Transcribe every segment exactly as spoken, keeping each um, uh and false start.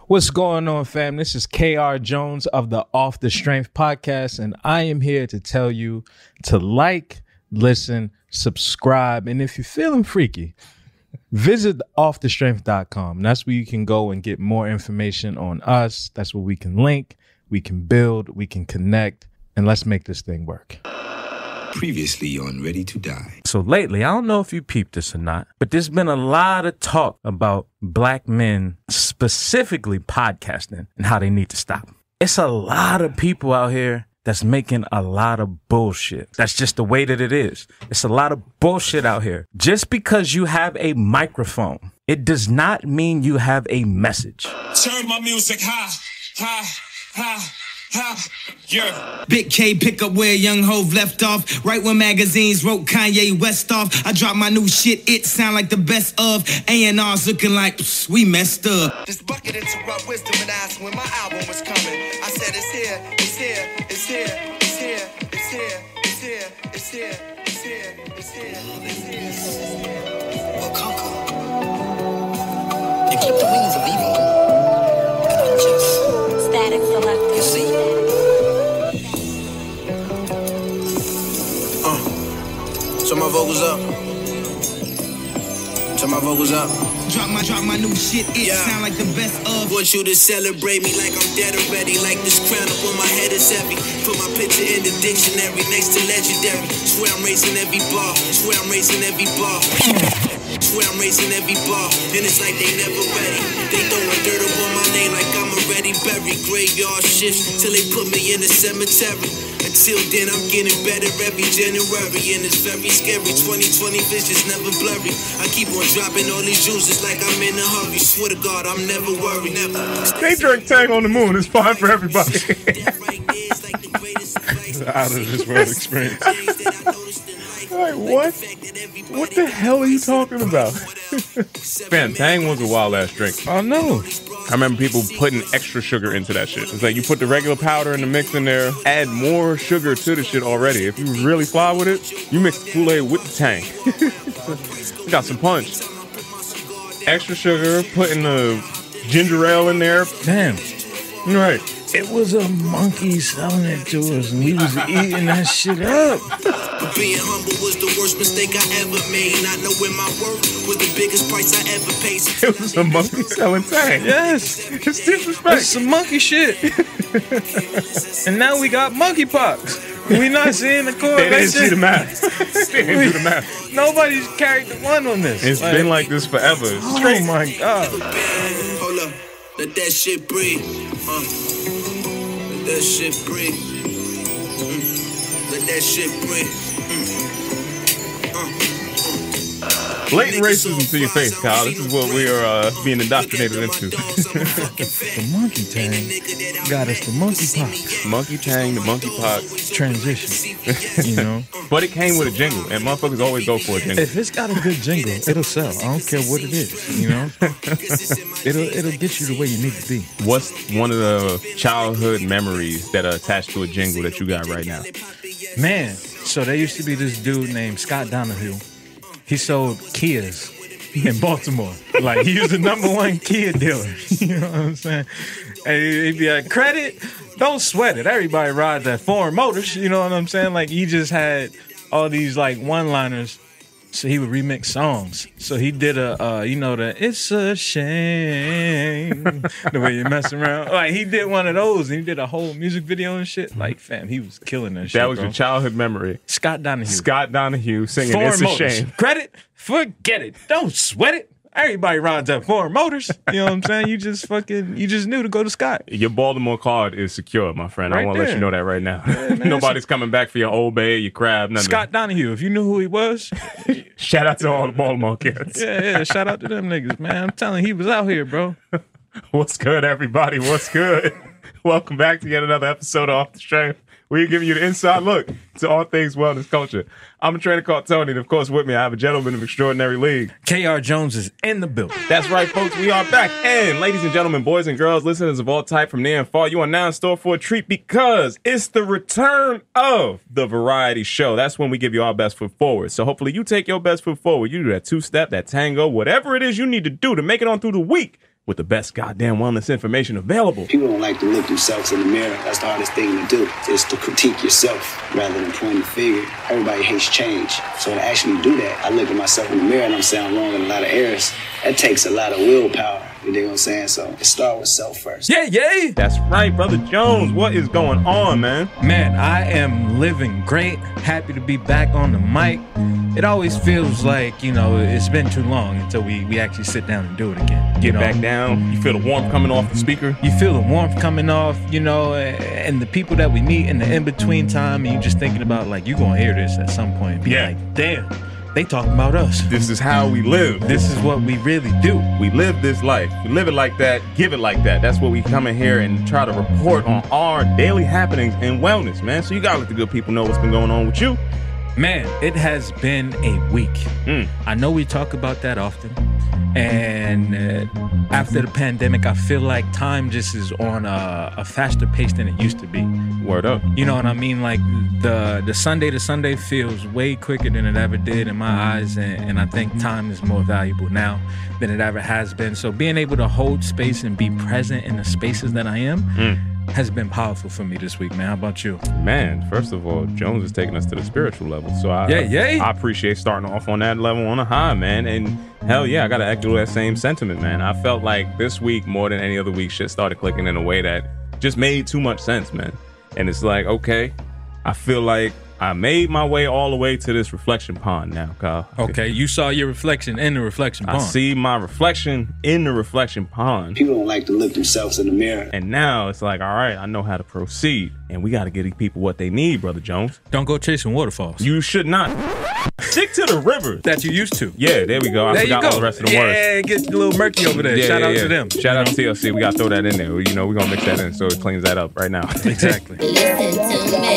What's going on, fam? This is K R Jones of the Off the Strength podcast, and I am here to tell you to like, listen, subscribe, and if you're feeling freaky, visit off the strength dot com. That's where you can go and get more information on us. That's where we can link, we can build, we can connect, and let's make this thing work. Previously on Ready to Die. So lately, I don't know if you peeped this or not, but there's been a lot of talk about black men, specifically podcasting, and how they need to stop. It's a lot of people out here that's making a lot of bullshit. That's just the way that it is. It's a lot of bullshit out here. Just because you have a microphone, it does not mean you have a message. Turn my music high, high, high. Ha, yeah. Big K pick up where Young Hov left off. Right when magazines wrote Kanye West off. I dropped my new shit, it sound like the best of. A and R's looking like pss, we messed up. This bucket interrupt wisdom and asked when my album was coming. I said it's here, it's here, it's here, it's here, it's here, it's here, it's here, it's here, it's here, it's here. Well, conquer. You clip the wings of evil and unjust. Static selector. You see? Uh, turn my vocals up. Turn my vocals up. Drop my, drop my new shit, it Yeah. sound like the best of. Want you to celebrate me like I'm dead already. Like this crown up on my head is heavy. Put my picture in the dictionary next to legendary. Swear I'm raising every bar. Swear I'm raising every bar. Swear I'm raising every bar. And it's like they never ready. They throwing dirt up on my name like I'm already buried. Graveyard shifts till they put me in the cemetery. Until then, I'm getting better every January. And it's very scary. twenty twenty vision's never blurry. I keep on dropping all these juices like I'm in a hurry. Swear to God, I'm never worried. Never. They drink Tang on the moon. It's fine for everybody. Out of this world experience. Like, what? What the hell are you talking about? Man, Tang was a wild ass drink. Oh, no. I remember people putting extra sugar into that shit. It's like you put the regular powder in the mix in there, add more sugar to the shit already. If you really fly with it, you mix the Kool-Aid with the Tang. You got some punch. Extra sugar, putting the ginger ale in there. Damn. Right. It was a monkey selling it to us, and we was eating that shit up. But being humble was the worst mistake I ever made. Not knowing my worth was the biggest price I ever paid. It was a monkey selling Tang. Yes. It's disrespect. It's some monkey shit. And now we got monkeypox. We not seeing the They correlation. didn't see the math. They didn't do the math. Nobody's carried the one on this. It's Like, been like this forever. oh Straight. my God. Hold up, let that shit breathe. Uh, let that shit breathe. Mm. Let that shit breathe. Mm. Uh. Blatant racism to your face, Kyle. This is what we are uh, being indoctrinated into. The monkey tang got us the monkeypox Monkey Tang, the monkeypox. transition. You know? But it came with a jingle, and motherfuckers always go for a jingle. If it's got a good jingle, it'll sell. I don't care what it is, you know? it'll it'll get you the way you need to be. What's one of the childhood memories that are attached to a jingle that you got right now? Man, so there used to be this dude named Scott Donahue. He sold Kias in Baltimore. Like, he was the number one Kia dealer. You know what I'm saying? And he'd be like, credit, don't sweat it. Everybody rides at foreign motors. You know what I'm saying? Like, he just had all these, like, one-liners. So he would remix songs. So he did a, uh, you know, the "It's a Shame," the way you mess around. Like, he did one of those, and he did a whole music video and shit. Like, fam, he was killing that, shit. That was bro. your childhood memory. Scott Donahue. Scott Donahue singing Foreign "It's a motors. Shame." Credit, forget it. Don't sweat it. Everybody rides at foreign motors. You know what I'm saying? You just fucking, you just knew to go to Scott. Your Baltimore card is secure, my friend. Right I want to let there. you know that right now. Yeah, man, Nobody's coming back for your Old Bay, your crab, nothing. Scott Donahue, if you knew who he was, Shout out to all the Baltimore kids. yeah, yeah, shout out to them niggas, man. I'm telling you, he was out here, bro. What's good, everybody? What's good? Welcome back to yet another episode of Off the Strength. We're giving you the inside look to all things wellness culture. I'm a trainer called Tony, and of course with me I have a gentleman of extraordinary league. K R Jones is in the building. That's right, folks. We are back. And ladies and gentlemen, boys and girls, listeners of all type from near and far, you are now in store for a treat because it's the return of the variety show. That's when we give you our best foot forward. So hopefully you take your best foot forward. You do that two-step, that tango, whatever it is you need to do to make it on through the week. with the best goddamn wellness information available. People don't like to look themselves in the mirror. That's the hardest thing to do, is to critique yourself rather than point the finger. Everybody hates change. So to actually do that, I look at myself in the mirror and I'm saying I'm wrong in a lot of areas. That takes a lot of willpower. You know what I'm saying? So it start with self first. Yeah, yeah. That's right, Brother Jones. What is going on, man? Man, I am living great. Happy to be back on the mic. It always feels like, you know, it's been too long until we, we actually sit down and do it again. Get you know? back down. You feel the warmth coming off the speaker. You feel the warmth coming off, you know, and the people that we meet in the in-between time, and you just thinking about, like, you're going to hear this at some point. Be Yeah. like, damn, they talking about us. This is how we live. This is what we really do. We live this life. We live it like that, give it like that. That's what we come in here and try to report on our daily happenings in wellness, man. So you gotta let the good people know what's been going on with you. Man, it has been a week. Mm. I know we talk about that often. And uh, after the pandemic, I feel like time just is on a, a faster pace than it used to be. Word up. You know what I mean? Like the the Sunday to Sunday feels way quicker than it ever did in my eyes. And, and I think time is more valuable now than it ever has been. So being able to hold space and be present in the spaces that I am Mm. has been powerful for me this week, man. How about you? Man, first of all, Jones is taking us to the spiritual level. So I, Yeah, yeah. I appreciate starting off on that level on a high, man. And hell yeah, I got to echo that same sentiment, man. I felt like this week, more than any other week, shit started clicking in a way that just made too much sense, man. And it's like, okay, I feel like I made my way all the way to this reflection pond now, Kyle. Okay, you saw your reflection in the reflection pond. I see my reflection in the reflection pond. People don't like to look themselves in the mirror. And now it's like, all right, I know how to proceed. And we got to get these people what they need, Brother Jones. Don't go chasing waterfalls. You should not. Stick to the river. That you used to. Yeah, there we go. I There you forgot go. all the rest of the yeah, words. Yeah, get a little murky over there. Yeah, Shout yeah, out yeah. to them. Shout out to T L C. We got to throw that in there. You know, we're going to mix that in so it cleans that up right now. Exactly. Listen to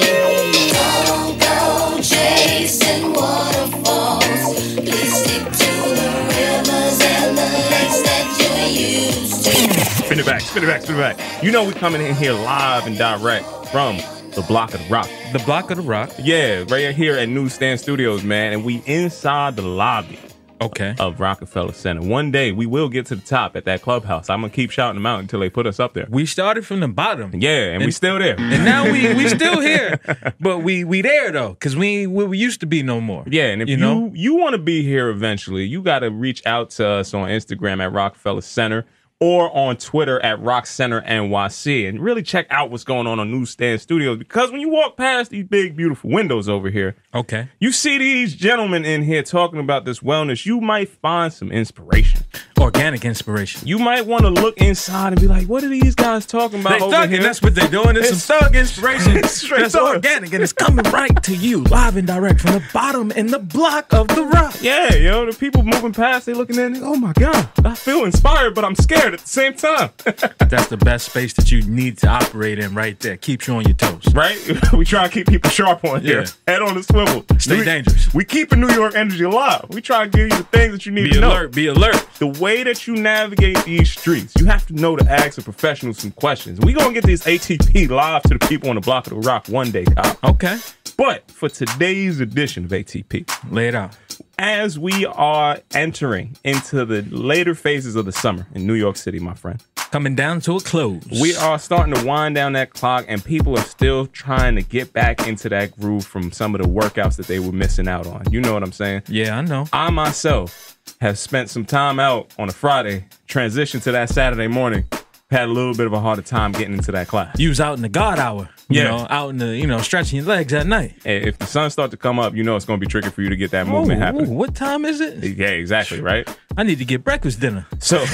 me. Don't go chasing waterfalls. Please stick to the rivers and the lakes that you're used to. Spin it back, spin it back, spin it back. You know we coming in here live and direct from the Block of the Rock. The Block of the Rock. Yeah, right here at Newsstand Studios, man. And we inside the lobby Okay. of Rockefeller Center. One day we will get to the top at that clubhouse. I'm going to keep shouting them out until they put us up there. We started from the bottom. Yeah, and, we still there. And now we we still here. But we we there though, because we ain't where we used to be no more. Yeah, and if you You know? you, want to be here eventually, you got to reach out to us on Instagram at Rockefeller Center or on Twitter at Rock Center N Y C, and really check out what's going on on Newsstand Studios, because when you walk past these big, beautiful windows over here, Okay. you see these gentlemen in here talking about this wellness, you might find some inspiration. Organic inspiration. You might want to look inside and be like, what are these guys talking about They over thugging, here? that's what they're doing. It's, It's- some thug inspiration. Straight That's thug. organic, and it's coming right to you, live and direct from the bottom in the block of the rock. Yeah, yo, the people moving past, they looking at it, oh my God, I feel inspired, but I'm scared at the same time. That's the best space that you need to operate in right there. Keeps you on your toes. Right? We try to keep people sharp on here. Yeah. Head on the swivel. Stay we, dangerous. We keeping New York energy alive. We try to give you the things that you need Be to know. alert. Be alert. The way that you navigate these streets, you have to know to ask a professional some questions. We gonna get these A T P live to the people on the Block of the Rock one day, Kyle. Okay. But for today's edition of A T P, Lay it out. as we are entering into the later phases of the summer in New York City, my friend, Coming down to a close. we are starting to wind down that clock, and people are still trying to get back into that groove from some of the workouts that they were missing out on. You know what I'm saying? Yeah, I know. I myself have spent some time out on a Friday, transitioned to that Saturday morning, had a little bit of a harder time getting into that class. You was out in the God hour. You Yeah. know, out in the, you know, stretching your legs at night. And if the sun starts to come up, you know it's going to be tricky for you to get that movement Oh, happening. ooh, what time is it? Yeah, exactly, right? I need to get breakfast dinner. So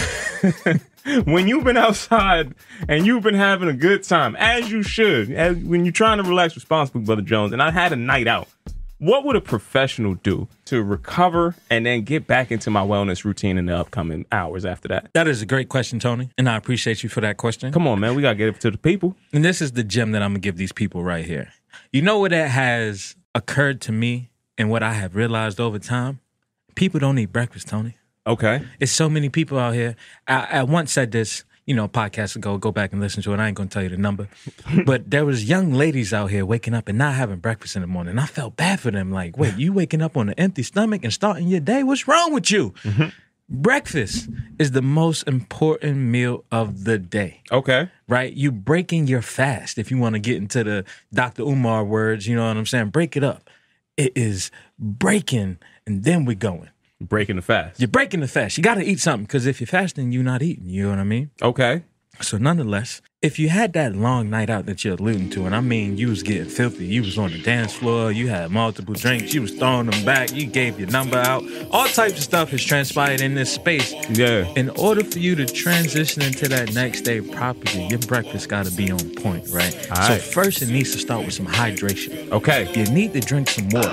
when you've been outside and you've been having a good time, as you should, as when you're trying to relax responsibly, Brother Jones, and I had a night out, what would a professional do to recover and then get back into my wellness routine in the upcoming hours after that? That is a great question, Tony, and I appreciate you for that question. Come on, man. We got to get it to the people. And this is the gem that I'm going to give these people right here. You know what that has occurred to me and what I have realized over time? People don't eat breakfast, Tony. Okay. It's so many people out here. I, I once said this, you know, podcasts ago. Go back and listen to it. I ain't going to tell you the number. But there was young ladies out here waking up and not having breakfast in the morning. I felt bad for them. Like, wait, you waking up on an empty stomach and starting your day? What's wrong with you? Mm-hmm. Breakfast is the most important meal of the day. Okay. Right? You breaking your fast. If you want to get into the Doctor Umar words, you know what I'm saying? Break it up. It is breaking, and then we're going. Breaking the fast. You're breaking the fast. You got to eat something, because if you're fasting, you're not eating. You know what I mean? Okay. So nonetheless, if you had that long night out that you're alluding to, and I mean you was getting filthy, you was on the dance floor, you had multiple drinks, you was throwing them back, you gave your number out, all types of stuff has transpired in this space. Yeah. In order for you to transition into that next day properly, your breakfast got to be on point, right? All so right. first it needs to start with some hydration. Okay. You need to drink some water.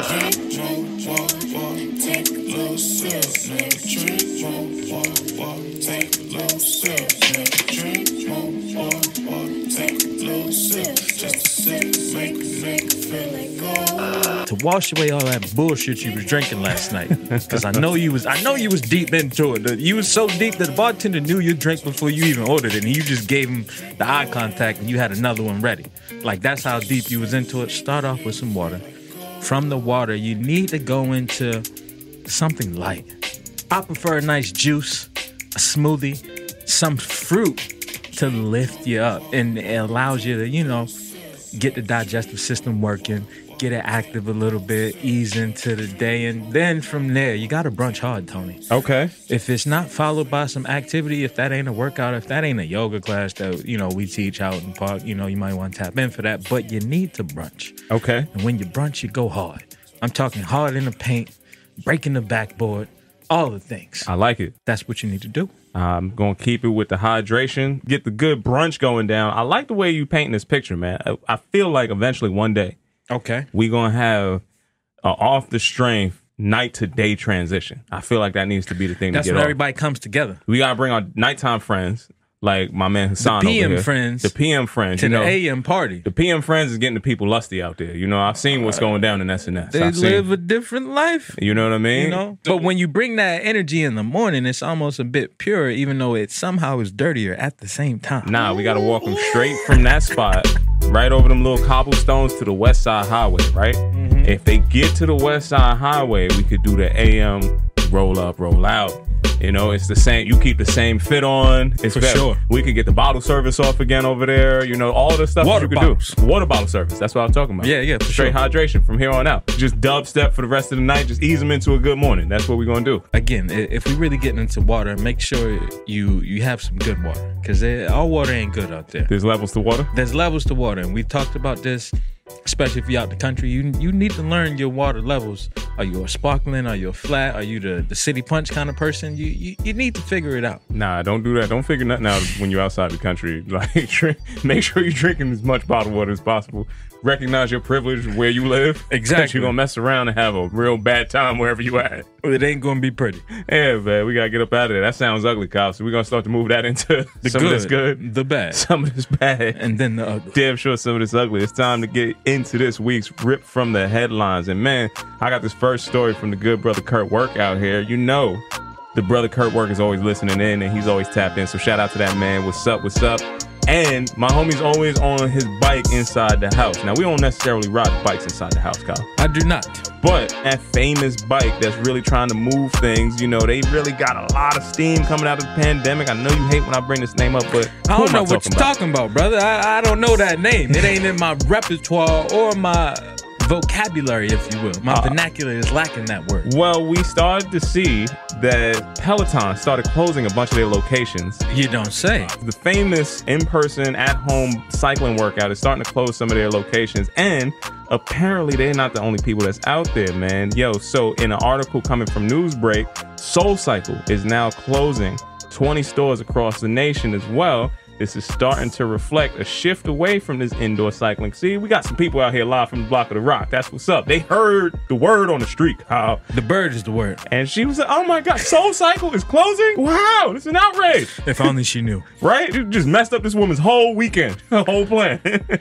To wash away all that bullshit you was drinking last night, because I know you was, I know you was deep into it. You was so deep that the bartender knew your drink before you even ordered it, and you just gave him the eye contact, and you had another one ready. Like that's how deep you was into it. Start off with some water. From the water, you need to go into something light. I prefer a nice juice, a smoothie, some fruit to lift you up, and it allows you to, you know, get the digestive system working, get it active a little bit, ease into the day, and then from there, you got to brunch hard, Tony. Okay. If it's not followed by some activity, if that ain't a workout, if that ain't a yoga class that, you know, we teach out in the park, you know, you might want to tap in for that, but you need to brunch. Okay. And when you brunch, you go hard. I'm talking hard in the paint, breaking the backboard, all the things. I like it. That's what you need to do. I'm going to keep it with the hydration, get the good brunch going down. I like the way you paint this picture, man. I, I feel like eventually one day, okay, we going to have an off the strength night to day transition. I feel like that needs to be the thing That's to get when off. everybody comes together. We got to bring our nighttime friends, like my man Hassan The P M over here. friends. The P M friends. To you the know, A M party. The P M friends is getting the people lusty out there. You know, I've seen what's going down in S N S. They I've live seen, a different life. You know what I mean? You know? But when you bring that energy in the morning, it's almost a bit pure, even though it somehow is dirtier at the same time. Nah, we got to walk them straight from that spot, right over them little cobblestones to the West Side Highway, right? Mm-hmm. If they get to the West Side Highway, we could do the A M roll up, roll out. You know, it's the same. You keep the same fit on. It's For better. sure. We could get the bottle service off again over there. You know, all the stuff Water that you could bottles. do. Water bottle service. That's what I'm talking about. Yeah, yeah, for Straight sure. hydration from here on out. Just dubstep for the rest of the night. Just ease them into a good morning. That's what we're going to do. Again, i- if we really getting into water, make sure you you have some good water, because all water ain't good out there. There's levels to water. There's levels to water, and we've talked about this, especially if you're out the country. You you need to learn your water levels. Are you a sparkling? Are you a flat? Are you the, the city punch kind of person? You, you you need to figure it out. Nah, don't do that. Don't figure nothing out when you're outside the country. Like, drink, make sure you're drinking as much bottled water as possible. Recognize your privilege where you live. Exactly. You're going to mess around and have a real bad time wherever you at. It ain't going to be pretty. Yeah, man, we got to get up out of there. That sounds ugly, Kyle. So we're going to start to move that into The some good, of this good, the bad, some of this bad, and then the ugly. Damn sure some of this ugly. It's time to get into this week's Rip from the Headlines. And man, I got this first story from the good brother Kurt Work out here. You know, the brother Kurt Work is always listening in and he's always tapped in. So shout out to that man. What's up? What's up? And my homie's always on his bike inside the house. Now, we don't necessarily ride bikes inside the house, Kyle. I do not. But that famous bike that's really trying to move things, you know, they really got a lot of steam coming out of the pandemic. I know you hate when I bring this name up, but I who don't am know what talking you're about? talking about, brother. I, I don't know that name. It ain't in my repertoire or my vocabulary, if you will. My Uh, vernacular is lacking that word. Well, we started to see that Peloton started closing a bunch of their locations. You don't say. The famous in-person, at-home cycling workout is starting to close some of their locations, and apparently they're not the only people that's out there, man. Yo, so in an article coming from Newsbreak, SoulCycle is now closing twenty stores across the nation as well. This is starting to reflect a shift away from this indoor cycling. See, we got some people out here live from the block of the rock. That's what's up. They heard the word on the street, Kyle. The bird is the word. And she was like, oh my God, SoulCycle is closing? Wow, this is an outrage. If only she knew. Right? It just messed up this woman's whole weekend, her whole plan.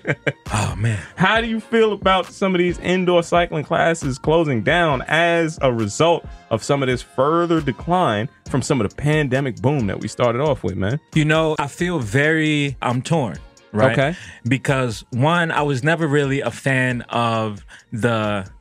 Oh, man. How do you feel about some of these indoor cycling classes closing down as a result of some of this further decline from some of the pandemic boom that we started off with, man? You know, I feel very, I'm torn, right? Okay. Because one, I was never really a fan of the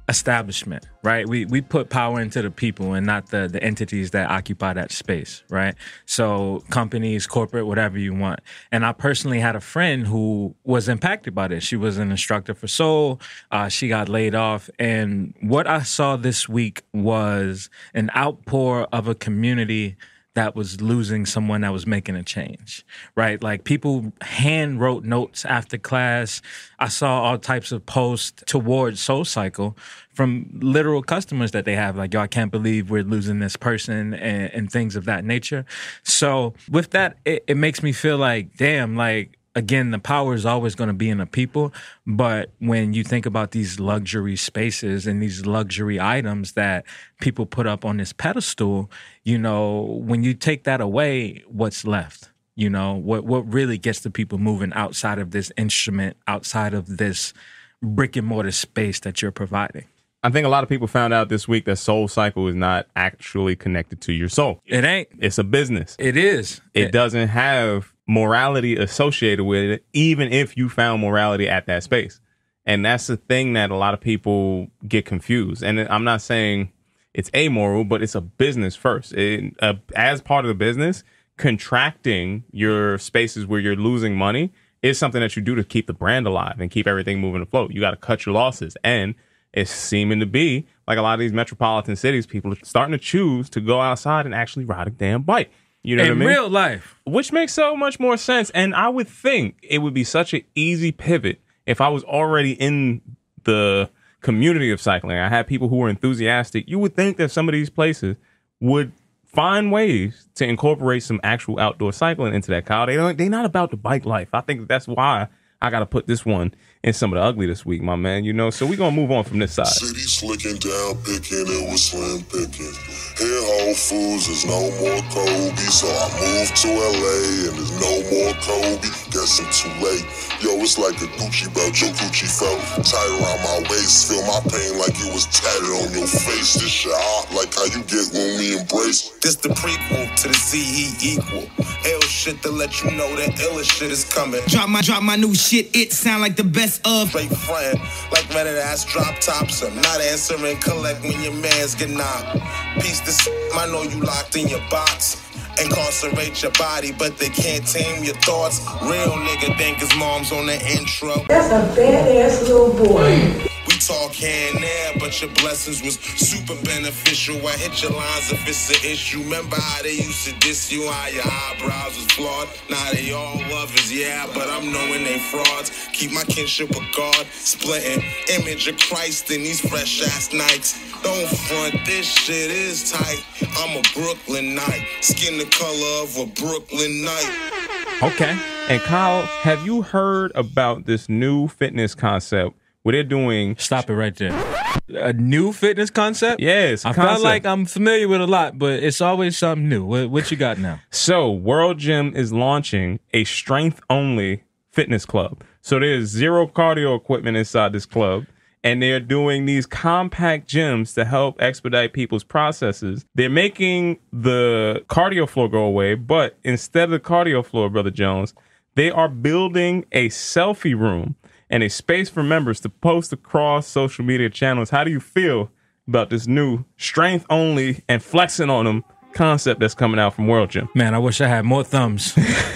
establishment, right? We we put power into the people and not the the entities that occupy that space, right? So companies, corporate, whatever you want. And I personally had a friend who was impacted by this. She was an instructor for Soul. Uh, she got laid off. And what I saw this week was an outpour of a community that was losing someone that was making a change, right? Like people hand wrote notes after class. I saw all types of posts towards Soul Cycle from literal customers that they have. Like, yo, I can't believe we're losing this person and, and things of that nature. So with that, it, it makes me feel like, damn, like, again, the power is always going to be in the people. But when you think about these luxury spaces and these luxury items that people put up on this pedestal, you know, when you take that away, what's left? You know, what what really gets the people moving outside of this instrument, outside of this brick and mortar space that you're providing? I think a lot of people found out this week that Soul Cycle is not actually connected to your soul. It ain't. It's a business. It is. It, it doesn't have morality associated with it, even if you found morality at that space. And that's the thing that a lot of people get confused. And I'm not saying it's amoral, but it's a business first. It, uh, as part of the business, contracting your spaces where you're losing money is something that you do to keep the brand alive and keep everything moving afloat. You got to cut your losses. And it's seeming to be like a lot of these metropolitan cities, people are starting to choose to go outside and actually ride a damn bike. You know in what I mean? In real life. Which makes so much more sense. And I would think it would be such an easy pivot if I was already in the community of cycling. I had people who were enthusiastic. You would think that some of these places would find ways to incorporate some actual outdoor cycling into that, Kyle. They don't, they're not about the bike life. I think that's why I got to put this one in some of the ugly this week, my man. You know, so we're going to move on from this side. City slicking down, picking, it was slim picking. Here Whole Foods is no more Kobe, so I moved to L A and there's no more Kobe. Guess I'm too late. Yo, it's like a Gucci belt, your Gucci felt tight around my waist. Feel my pain like it was tatted on your face. This shit hot, like how you get when we embrace. This the prequel to the C E equal. Ill shit to let you know that illest shit is coming. Drop my drop my new shit, it sound like the best of. Straight friend, like rented ass drop tops. I'm not answering, collect when your mans get knocked. Piece this, I know you locked in your box. Incarcerate your body, but they can't tame your thoughts. Real nigga think his mom's on the intro. That's a badass little boy. We talk here and there, but your blessings was super beneficial. I hit your lines if it's an issue. Remember how they used to diss you, how your eyebrows was flawed? Now they all lovers, yeah, but I'm knowing they frauds. Keep my kinship with God, splitting image of Christ in these fresh ass nights. Don't front, this shit is tight. I'm a Brooklyn Knight, skin the color of a Brooklyn night. Okay. And Kyle, have you heard about this new fitness concept where they're doing... Stop it right there. A new fitness concept? Yes. I feel like I'm familiar with a lot, but it's always something new. What, what you got now? So World Gym is launching a strength-only fitness club. So there's zero cardio equipment inside this club. And they're doing these compact gyms to help expedite people's processes. They're making the cardio floor go away, but instead of the cardio floor, Brother Jones, they are building a selfie room and a space for members to post across social media channels. How do you feel about this new strength only and flexing on them concept that's coming out from World Gym? Man, I wish I had more thumbs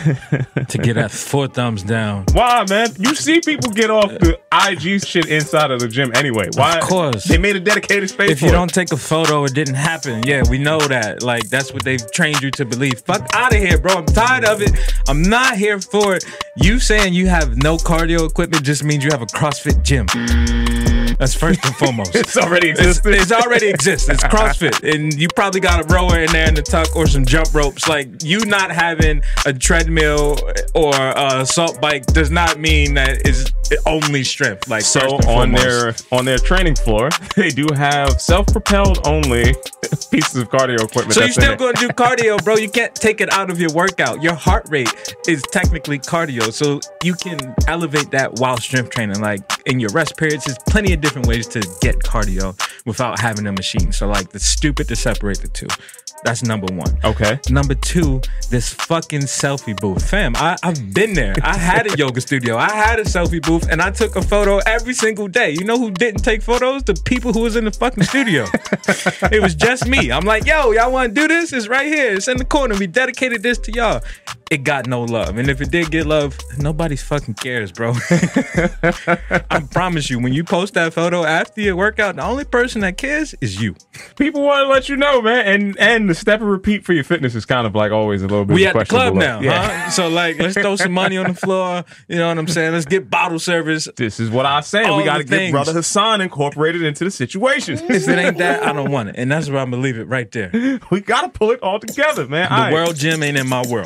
to get that four thumbs down. Why, man? You see people get off the I G shit inside of the gym anyway. Why? Of course. They made a dedicated space If for you it. don't take a photo, it didn't happen. Yeah, we know that. Like, that's what they've trained you to believe. Fuck out of here, bro. I'm tired of it. I'm not here for it. You saying you have no cardio equipment just means you have a CrossFit gym. That's first and foremost. It's already existed. It's, it's already exists. It's CrossFit. And you probably got a rower in there in the tuck or some jump ropes. Like, you not having a treadmill or a assault bike does not mean that it's only strength. Like, so first and on foremost. their on their training floor, they do have self-propelled only pieces of cardio equipment. So you're that's in still it. going to do cardio, bro. You can't take it out of your workout. Your heart rate is technically cardio. So you can elevate that while strength training. Like, in your rest periods, there's plenty of different ways to get cardio without having a machine. So, like, it's stupid to separate the two. That's number one. Okay. Number two, this fucking selfie booth. Fam, I, I've been there. I had a yoga studio. I had a selfie booth, and I took a photo every single day. You know who didn't take photos? The people who was in the fucking studio. It was just me. I'm like, yo, y'all want to do this? It's right here. It's in the corner. We dedicated this to y'all. It got no love. And if it did get love, nobody fucking cares, bro. I promise you, when you post that photo after your workout, the only person that cares is you. People want to let you know, man. And and the step and repeat for your fitness is kind of like always a little bit we at the club now, yeah. huh? So like, let's throw some money on the floor. You know what I'm saying? Let's get bottle service. This is what I say. All we got to the get things. Brother Hassan incorporated into the situation. If it ain't that, I don't want it. And that's where I'm going to leave it right there. We got to pull it all together, man. The all right. world gym ain't in my world.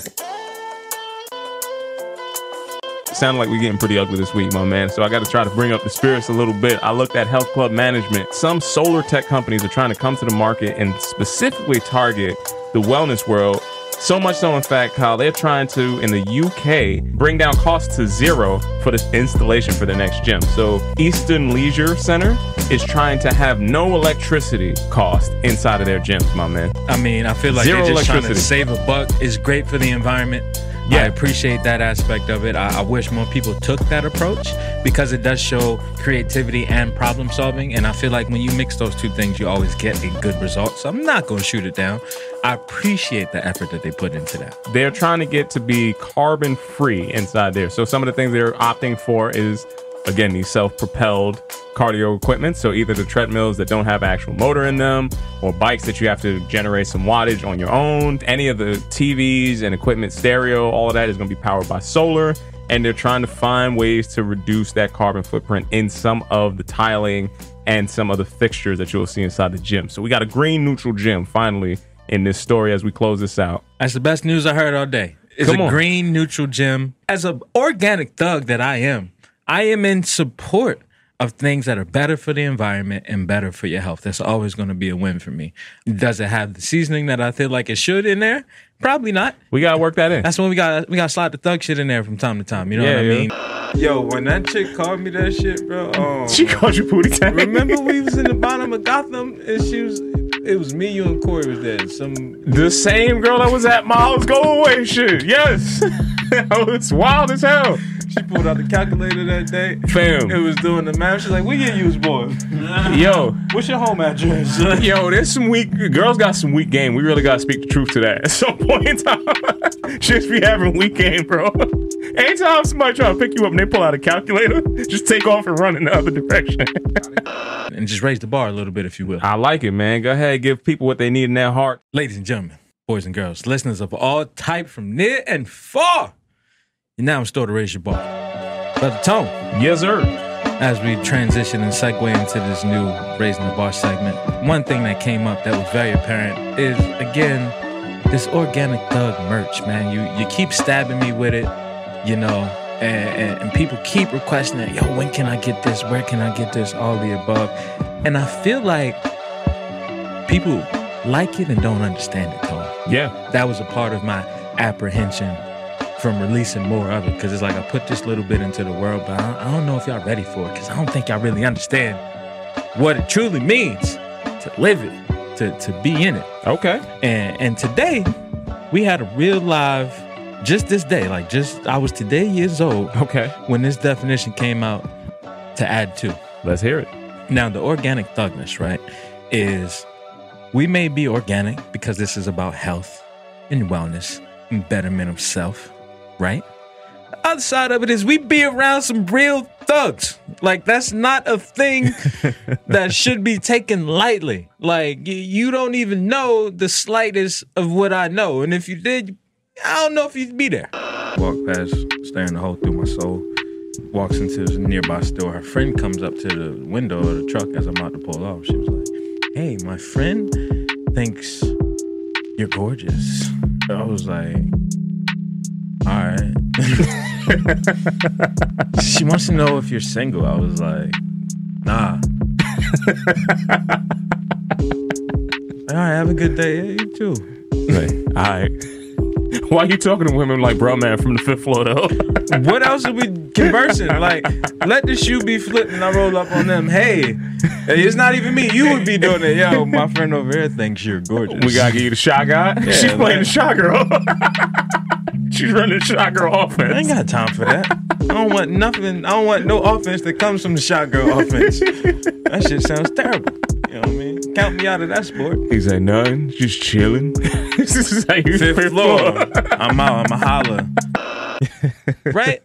Sounded like we're getting pretty ugly this week, my man. So I got to try to bring up the spirits a little bit. I looked at health club management. Some solar tech companies are trying to come to the market and specifically target the wellness world. So much so, in fact, Kyle, they're trying to, in the U K, bring down costs to zero for the installation for the next gym. So Eastern Leisure Center is trying to have no electricity cost inside of their gyms, my man. I mean, I feel like Zero they're just trying to electricity. save a buck. It's great for the environment. Yeah. I appreciate that aspect of it. I, I wish more people took that approach because it does show creativity and problem solving. And I feel like when you mix those two things, you always get a good result. So I'm not going to shoot it down. I appreciate the effort that they put into that. They're trying to get to be carbon free inside there. So some of the things they're opting for is, again, these self-propelled cardio equipment. So either the treadmills that don't have actual motor in them or bikes that you have to generate some wattage on your own. Any of the T Vs and equipment, stereo, all of that is going to be powered by solar. And they're trying to find ways to reduce that carbon footprint in some of the tiling and some of the fixtures that you'll see inside the gym. So we got a green neutral gym finally in this story as we close this out. That's the best news I heard all day. It's Come a on. green neutral gym. As an organic thug that I am, I am in support of things that are better for the environment and better for your health. That's always going to be a win for me. Does it have the seasoning that I feel like it should in there? Probably not. We got to work that in. That's when we got we got to slide the thug shit in there from time to time. You know Yeah, what I yeah. mean? Yo, when that chick called me that shit, bro. Oh, She called you Pootie Tang. remember we was in the bottom of Gotham and she was. It was me, you, and Corey was there. Some The same girl that was at Miles Go Away shit. Yes. It's wild as hell. She pulled out the calculator that day. Fam. It was doing the math. She's like, "What year you was born? Yo. What's your home address?" Yo, there's some weak girls got some weak game. We really gotta speak the truth to that at some point in time. Just be having weak game, bro. Anytime somebody try to pick you up and they pull out a calculator, just take off and run in the other direction. And just raise the bar a little bit, if you will. I like it, man. Go ahead, give people what they need in their heart. Ladies and gentlemen, boys and girls, listeners of all type from near and far, you're now in store to raise your bar. Brother Tone. Yes, sir. As we transition and segue into this new Raising the Bar segment, one thing that came up that was very apparent is, again, this organic thug merch, man. You you keep stabbing me with it, you know, and, and, and people keep requesting it. Yo, when can I get this? Where can I get this? All the above. And I feel like people like it and don't understand it, Tone. Yeah. That was a part of my apprehension from releasing more of it, because it's like I put this little bit into the world, but I don't, I don't know if y'all ready for it, because I don't think y'all really understand what it truly means to live it, to, to be in it. Okay. And and today, we had a real live, just this day, like just, I was today years old. Okay. When this definition came out to add to. Let's hear it. Now, the organic thugness, right, is we may be organic because this is about health and wellness and betterment of self, right? The other side of it is we be around some real thugs. Like, that's not a thing that should be taken lightly. Like, y- you don't even know the slightest of what I know. And if you did, I don't know if you'd be there. Walk past, staring the hole through my soul. Walks into the nearby store. Her friend comes up to the window of the truck as I'm about to pull off. She was like, "Hey, my friend thinks you're gorgeous." I was like, "All right." She wants to know if you're single. I was like, "Nah." All right, have a good day. Yeah, you too. Like, all right. Why are you talking to women like bro man from the fifth floor though? What else are we conversing? Like, let the shoe be flipped and I roll up on them. Hey, it's not even me. You would be doing it. Yo, my friend over here thinks you're gorgeous. We gotta give you the shot guy. Yeah, She's playing like, the shot girl. She's running the shot girl offense. I ain't got time for that. I don't want nothing. I don't want no offense that comes from the shot girl offense. That shit sounds terrible. You know what I mean? Count me out of that sport. He's like, nothing, just chilling. This is how you Fifth floor. I'm out. I'm a holler. Right?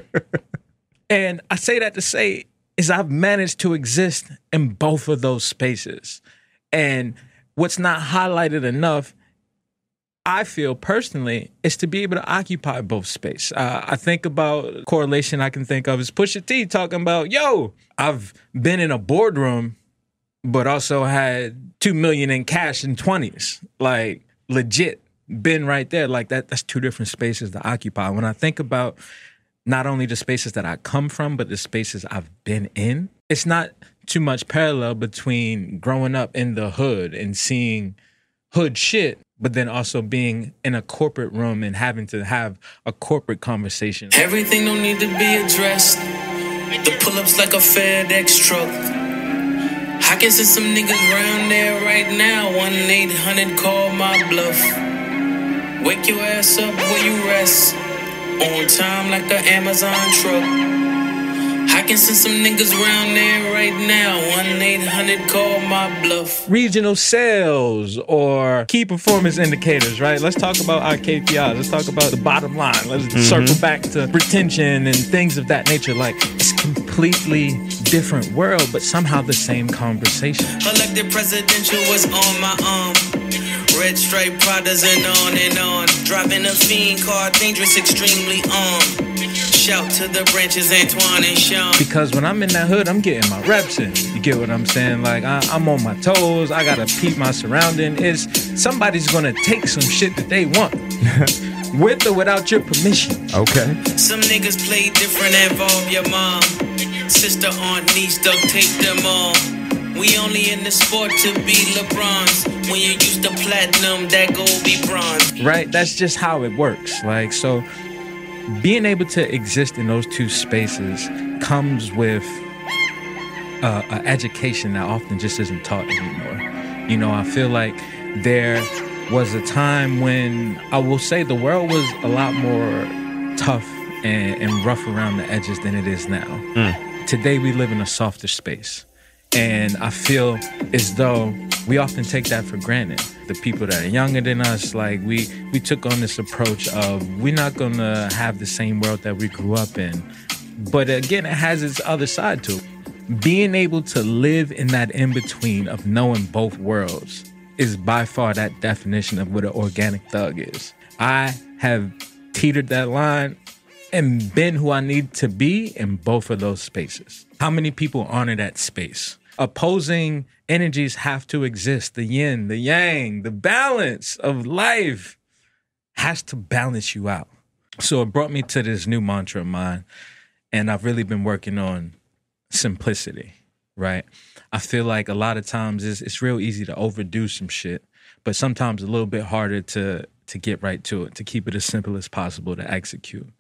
And I say that to say is I've managed to exist in both of those spaces. And what's not highlighted enough, I feel personally, is to be able to occupy both space. Uh, I think about correlation I can think of is Pusha T talking about, yo, I've been in a boardroom, but also had two million in cash in twenties. Like, legit, been right there. Like, that. that's two different spaces to occupy. When I think about not only the spaces that I come from, but the spaces I've been in, it's not too much parallel between growing up in the hood and seeing hood shit, but then also being in a corporate room and having to have a corporate conversation. Everything don't need to be addressed. The pull-ups like a FedEx truck. I can send some niggas around there right now. one eight hundred call my bluff. Wake your ass up where you rest. On time like an Amazon truck. I can send some niggas around there right now. one eight hundred call my bluff. Regional sales or key performance indicators, right? Let's talk about our K P Is. Let's talk about the bottom line. Let's mm-hmm. circle back to retention and things of that nature. Like, it's completely different world, but somehow the same conversation. Elected presidential was on my arm. Red stripe Pradas and on and on. Driving a fiend car, dangerous, extremely armed. Shout to the branches, Antoine and Sean. Because when I'm in that hood, I'm getting my reps in. You get what I'm saying? Like, I, I'm on my toes. I gotta peep my surrounding. It's somebody's gonna take some shit that they want. With or without your permission. Okay. Some niggas play different, involve your mom. Sister, aunt, niece, duct tape them all. We only in the sport to be LeBron's. When you use the platinum, that gold be bronze. Right? That's just how it works. Like, so being able to exist in those two spaces comes with uh, an education that often just isn't taught anymore. You know, I feel like there was a time when I will say the world was a lot more tough and, and rough around the edges than it is now. Mm. Today we live in a softer space. And I feel as though we often take that for granted. The people that are younger than us, like we we took on this approach of we're not gonna have the same world that we grew up in. But again, it has its other side to it. Being able to live in that in-between of knowing both worlds is by far that definition of what an organic thug is. I have teetered that line and been who I need to be in both of those spaces. How many people honor that space? Opposing energies have to exist. The yin, the yang, the balance of life has to balance you out. So it brought me to this new mantra of mine, and I've really been working on simplicity, right? I feel like a lot of times it's, it's real easy to overdo some shit, but sometimes a little bit harder to, to get right to it, to keep it as simple as possible to execute.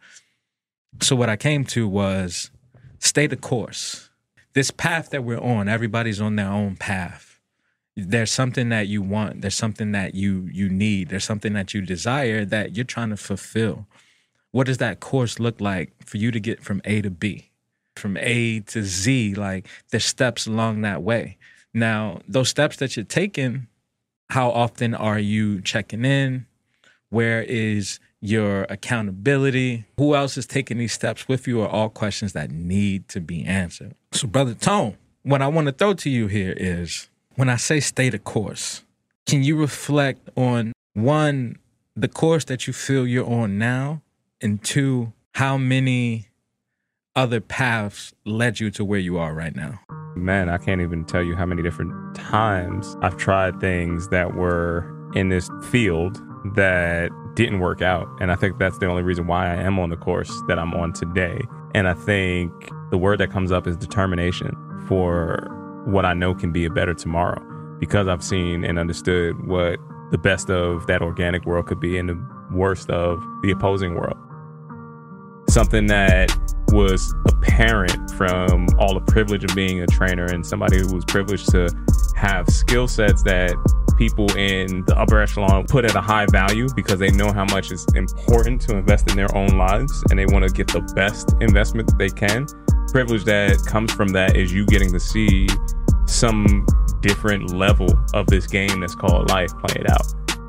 So what I came to was stay the course. This path that we're on, everybody's on their own path. There's something that you want. There's something that you you need. There's something that you desire that you're trying to fulfill. What does that course look like for you to get from A to B? From A to Z, like there's steps along that way. Now, those steps that you're taking, how often are you checking in? Where is your accountability? Who else is taking these steps with you are all questions that need to be answered. So, Brother Tone, what I want to throw to you here is, when I say stay the course, can you reflect on, one, the course that you feel you're on now, and two, how many other paths led you to where you are right now? Man, I can't even tell you how many different times I've tried things that were in this field that didn't work out. And I think that's the only reason why I am on the course that I'm on today. And I think the word that comes up is determination for what I know can be a better tomorrow, because I've seen and understood what the best of that organic world could be and the worst of the opposing world. Something that was apparent from all the privilege of being a trainer and somebody who was privileged to have skill sets that people in the upper echelon put at a high value because they know how much is important to invest in their own lives and they want to get the best investment that they can. Privilege that comes from that is you getting to see some different level of this game that's called life played out.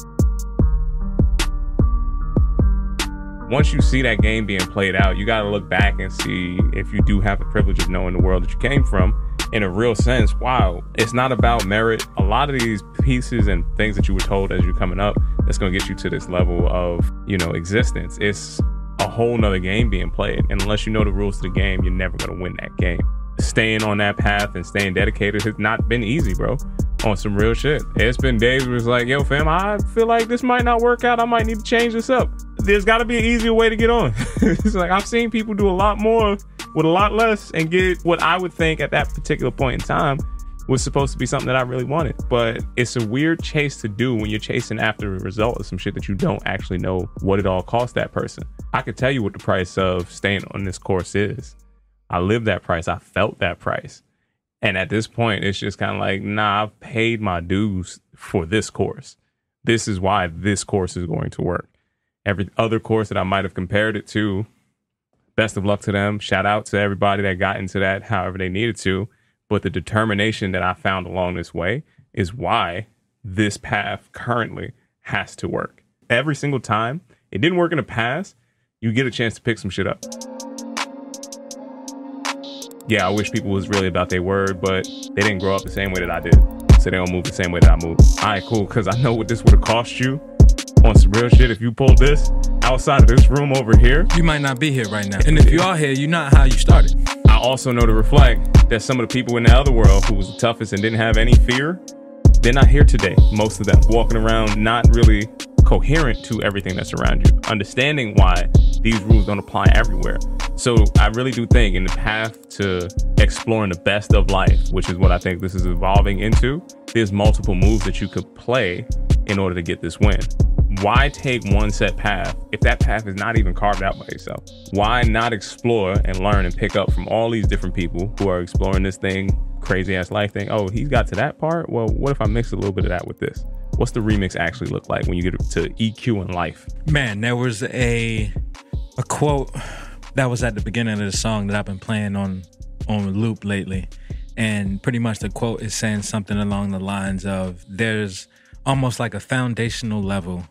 Once you see that game being played out, you got to look back and see if you do have the privilege of knowing the world that you came from in a real sense. Wow, it's not about merit. A lot of these pieces and things that you were told as you're coming up, that's going to get you to this level of, you know, existence. It's a whole nother game being played. And unless you know the rules to the game, you're never going to win that game. Staying on that path and staying dedicated has not been easy, bro. On some real shit. It's been days where it's like, yo, fam, I feel like this might not work out. I might need to change this up. There's got to be an easier way to get on. It's like I've seen people do a lot more with a lot less and get what I would think at that particular point in time was supposed to be something that I really wanted. But it's a weird chase to do when you're chasing after a result of some shit that you don't actually know what it all cost that person. I could tell you what the price of staying on this course is. I lived that price. I felt that price. And at this point, it's just kind of like, nah, I've paid my dues for this course. This is why this course is going to work. Every other course that I might have compared it to, best of luck to them. Shout out to everybody that got into that however they needed to. But the determination that I found along this way is why this path currently has to work. Every single time it didn't work in the past, you get a chance to pick some shit up. Yeah, I wish people was really about their word, but they didn't grow up the same way that I did. So they don't move the same way that I move. All right, cool, because I know what this would have cost you on some real shit. If you pulled this outside of this room over here, you might not be here right now. And if you are here, you're not how you started. I also know to reflect that some of the people in the other world who was the toughest and didn't have any fear, they're not here today. Most of them walking around not really coherent to everything that's around you, understanding why these rules don't apply everywhere. So I really do think in the path to exploring the best of life, which is what I think this is evolving into, there's multiple moves that you could play in order to get this win. Why take one set path if that path is not even carved out by yourself? Why not explore and learn and pick up from all these different people who are exploring this thing, crazy ass life thing? Oh, he's got to that part? Well, what if I mix a little bit of that with this? What's the remix actually look like when you get to E Q in life? Man, there was a a quote that was at the beginning of the song that I've been playing on on loop lately. And pretty much the quote is saying something along the lines of there's almost like a foundational level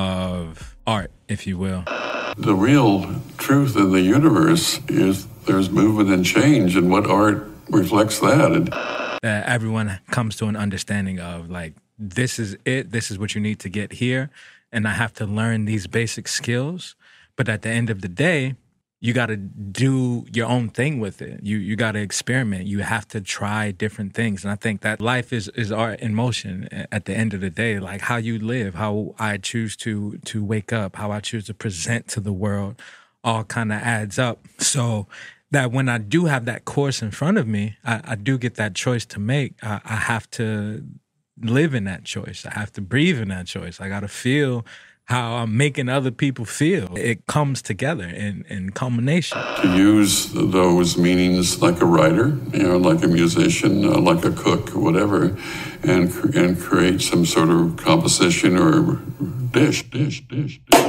of art, if you will. The real truth in the universe is there's movement and change, and what art reflects that. And that everyone comes to an understanding of, like, this is it, this is what you need to get here, and I have to learn these basic skills. But at the end of the day, you got to do your own thing with it. You you got to experiment. You have to try different things. And I think that life is, is art in motion at the end of the day. Like how you live, how I choose to to wake up, how I choose to present to the world, all kind of adds up. So that when I do have that course in front of me, I, I do get that choice to make. I, I have to live in that choice. I have to breathe in that choice. I got to feel how I'm making other people feel. It comes together in, in combination. To use those meanings like a writer, you know, like a musician, uh, like a cook, or whatever, and and create some sort of composition or dish, dish, dish, dish.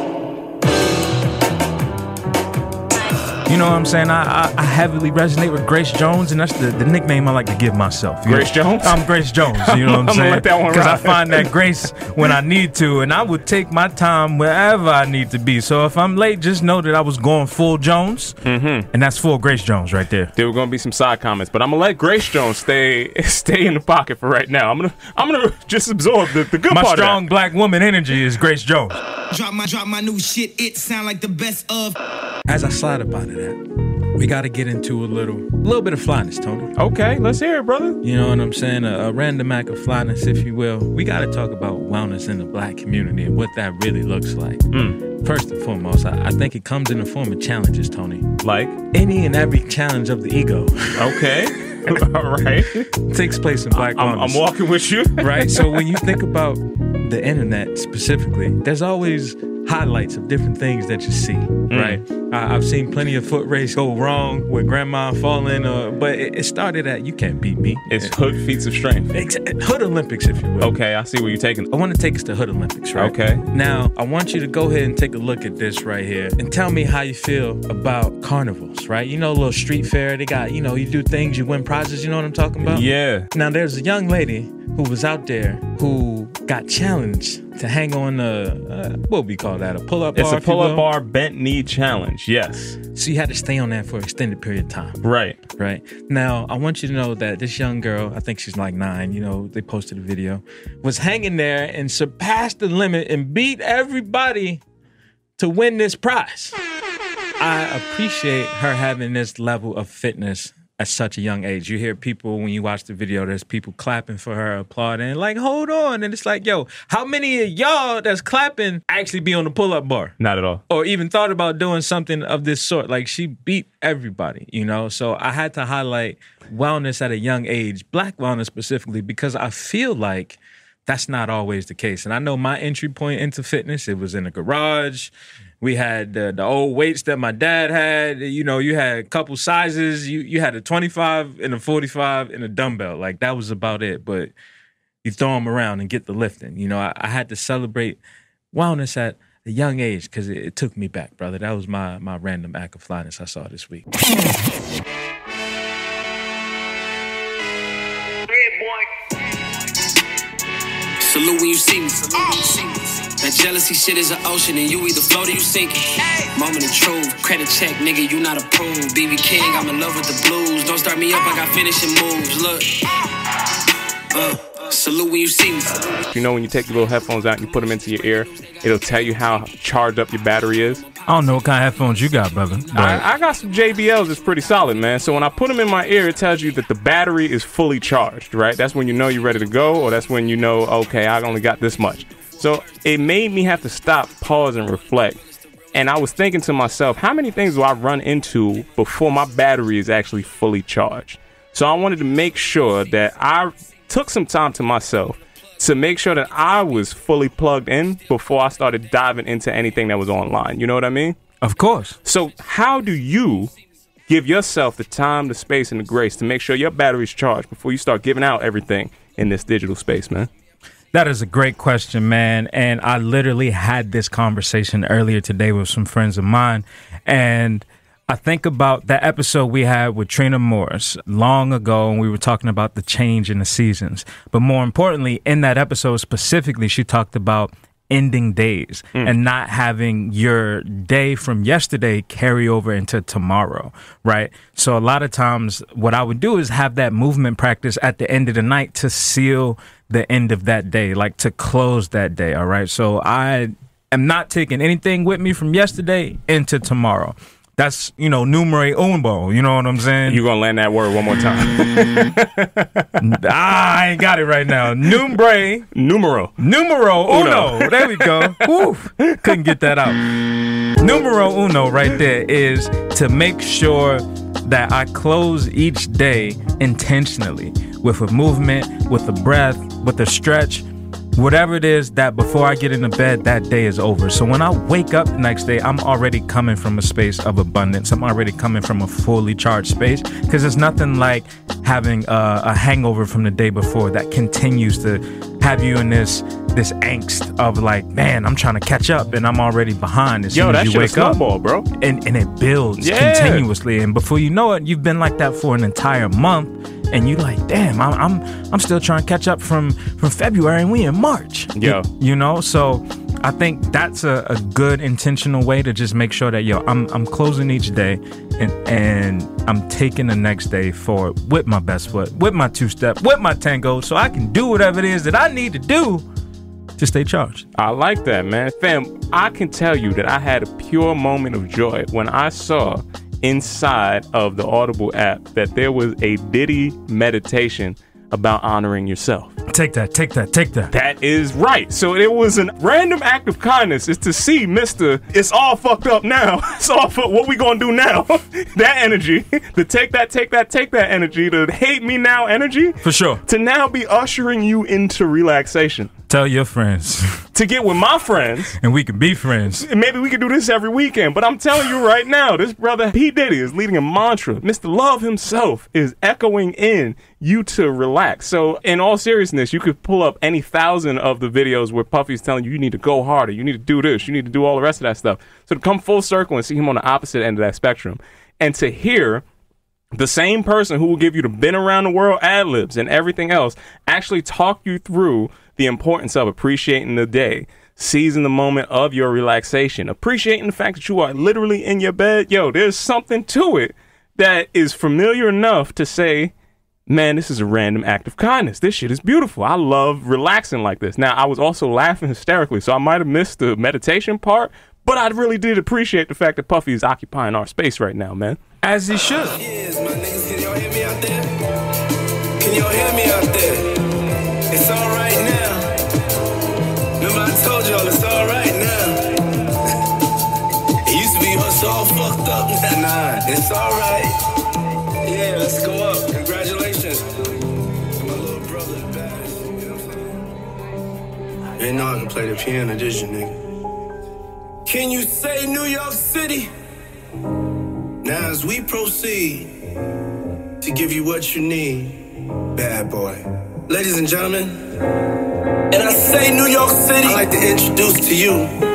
You know what I'm saying? I, I, I heavily resonate with Grace Jones, and that's the, the nickname I like to give myself. Grace know? Jones? I'm Grace Jones, you know what I'm, I'm saying? Because I find that grace when I need to, and I would take my time wherever I need to be. So if I'm late, just know that I was going full Jones, mm-hmm. and that's full Grace Jones right there. There were going to be some side comments, but I'm going to let Grace Jones stay stay in the pocket for right now. I'm going to I'm gonna just absorb the, the good my part of that. My strong black woman energy is Grace Jones. Drop my, drop my new shit, it sound like the best of. As I slide up out of that, we got to get into a little little bit of flyness, Tony. Okay, let's hear it, brother. You know what I'm saying? A, a random act of flyness, if you will. We got to talk about wellness in the black community and what that really looks like. Mm. First and foremost, I, I think it comes in the form of challenges, Tony. Like? Any and every challenge of the ego. Okay. All right. Takes place in black I'm, wellness. I'm walking with you. Right? So when you think about the internet specifically, there's always highlights of different things that you see, mm. right? I, I've seen plenty of foot race go wrong with grandma falling, uh, but it, it started at you can't beat me. It's hood feats of strength. Hood Olympics, if you will. Okay, I see where you're taking. I want to take us to Hood Olympics, right? Okay. Now, I want you to go ahead and take a look at this right here and tell me how you feel about carnivals, right? You know, a little street fair. They got, you know, you do things, you win prizes. You know what I'm talking about? Yeah. Now, there's a young lady who was out there who got challenged to hang on a, uh, what we call that, a pull-up bar? It's a pull-up bar bent knee challenge, yes. So you had to stay on that for an extended period of time. Right. Right. Now, I want you to know that this young girl, I think she's like nine, you know, they posted a video, was hanging there and surpassed the limit and beat everybody to win this prize. I appreciate her having this level of fitness at such a young age. You hear people, when you watch the video, there's people clapping for her, applauding, like, hold on. And it's like, yo, how many of y'all that's clapping actually be on the pull-up bar? Not at all. Or even thought about doing something of this sort. Like, she beat everybody, you know? So I had to highlight wellness at a young age, black wellness specifically, because I feel like that's not always the case. And I know my entry point into fitness, it was in a garage. We had the, the old weights that my dad had. You know, you had a couple sizes. You you had a twenty-five and a forty-five and a dumbbell. Like, that was about it. But you throw them around and get the lifting. You know, I, I had to celebrate wellness at a young age because it, it took me back, brother. That was my, my random act of flyness I saw this week. Salute when you see me. That jealousy shit is an ocean and you either float or you sinking. Moment of truth, credit check, nigga, you not approved. B B King, I'm in love with the blues. Don't start me up, I got finishing moves. Look, uh, salute when you see me. You know, when you take your little headphones out and you put them into your ear, it'll tell you how charged up your battery is. I don't know what kind of headphones you got, brother. I, I got some J B Ls that's pretty solid, man. So when I put them in my ear, it tells you that the battery is fully charged, right? That's when you know you're ready to go, or that's when you know, okay, I only got this much. So it made me have to stop, pause, and reflect. And I was thinking to myself, how many things do I run into before my battery is actually fully charged? So I wanted to make sure that I took some time to myself to make sure that I was fully plugged in before I started diving into anything that was online. You know what I mean? Of course. So how do you give yourself the time, the space, and the grace to make sure your battery's charged before you start giving out everything in this digital space, man? That is a great question, man. And I literally had this conversation earlier today with some friends of mine. And I think about that episode we had with Trina Morris long ago, and we were talking about the change in the seasons. But more importantly, in that episode specifically, she talked about ending days mm. and not having your day from yesterday carry over into tomorrow, right? So a lot of times what I would do is have that movement practice at the end of the night to seal the end of that day, like to close that day, all right? So I am not taking anything with me from yesterday into tomorrow. That's, you know, numero uno, you know what I'm saying? You're going to land that word one more time. ah, I ain't got it right now. Numbre. Numero. Numero uno. uno. There we go. Oof. Couldn't get that out. Numero uno right there is to make sure that I close each day intentionally with a movement, with a breath, with a stretch, whatever it is, that before I get into bed, that day is over. So when I wake up the next day, I'm already coming from a space of abundance. I'm already coming from a fully charged space, because there's nothing like having a, a hangover from the day before that continues to have you in this this angst of like, man, I'm trying to catch up and I'm already behind as Yo, soon that as you wake up, snowball, bro. And, and it builds yeah. continuously. And before you know it, you've been like that for an entire month. And you like, damn, I'm I'm I'm still trying to catch up from, from February and we in March. Yo. You, you know, so I think that's a, a good intentional way to just make sure that, yo, I'm I'm closing each day and and I'm taking the next day forward with my best foot, with my two-step, with my tango, so I can do whatever it is that I need to do to stay charged. I like that, man. Fam, I can tell you that I had a pure moment of joy when I saw inside of the Audible app that there was a Diddy meditation about honoring yourself. Take that, take that, take that. That is right. So it was a random act of kindness is to see Mister It's all fucked up now. It's all for what we gonna do now. That energy, the take that, take that, take that energy, the hate me now energy. For sure. To now be ushering you into relaxation. Tell your friends. To get with my friends. And we can be friends. Maybe we could do this every weekend. But I'm telling you right now, this brother P. Diddy is leading a mantra. Mister Love himself is echoing in you to relax. So in all seriousness, you could pull up any thousand of the videos where Puffy's telling you you need to go harder, you need to do this, you need to do all the rest of that stuff. So to come full circle and see him on the opposite end of that spectrum, and to hear the same person who will give you the been around the world ad-libs and everything else actually talk you through the importance of appreciating the day, seizing the moment of your relaxation, appreciating the fact that you are literally in your bed. Yo, there's something to it that is familiar enough to say, man, this is a random act of kindness. This shit is beautiful. I love relaxing like this. Now, I was also laughing hysterically, so I might have missed the meditation part, but I really did appreciate the fact that Puffy is occupying our space right now, man. As he should. Yes, my niggas, can y'all hear me out there? Can y'all hear me out there? It's all right now. Remember I told y'all it's all right now. It used to be us all fucked up. Nah, it's all right. Yeah, let's go up. Congratulations. My little brother is badass. You know what I'm saying? You ain't know I can play the piano, did you, nigga? Can you say New York City? Now as we proceed to give you what you need, bad boy. Ladies and gentlemen, and I say New York City, I'd like to introduce to you,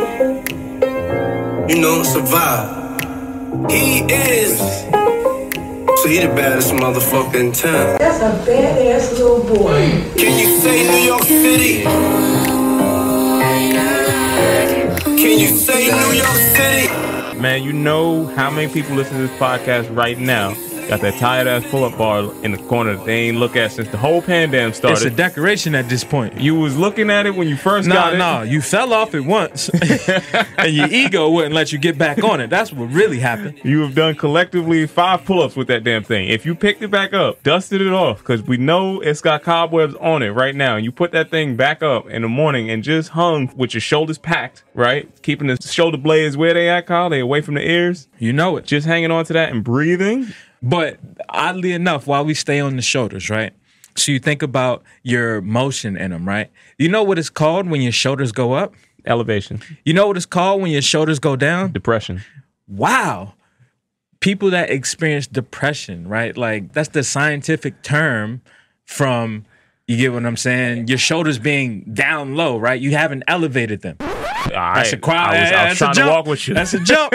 you know, Survive. He is, so he the baddest motherfucker in town. That's a badass little boy. Can you say New York City? Can you say New York City? Man, you know how many people listen to this podcast right now got that tired ass pull-up bar in the corner that they ain't look at since the whole pandemic started. It's a decoration at this point. You was looking at it when you first nah, got it. Nah, you fell off it once, and your ego wouldn't let you get back on it. That's what really happened. You have done collectively five pull-ups with that damn thing. If you picked it back up, dusted it off, because we know it's got cobwebs on it right now, and you put that thing back up in the morning and just hung with your shoulders packed, right? Keeping the shoulder blades where they at, Kyle? They away from the ears. You know it. Just hanging on to that and breathing. But oddly enough, while we stay on the shoulders, right? So you think about your motion in them, right? You know what it's called when your shoulders go up? Elevation. You know what it's called when your shoulders go down? Depression. Wow. People that experience depression, right? Like, that's the scientific term from, you get what I'm saying? Your shoulders being down low, right? You haven't elevated them. Right. That's a crowd. I was, I was trying to walk with you. That's a jump.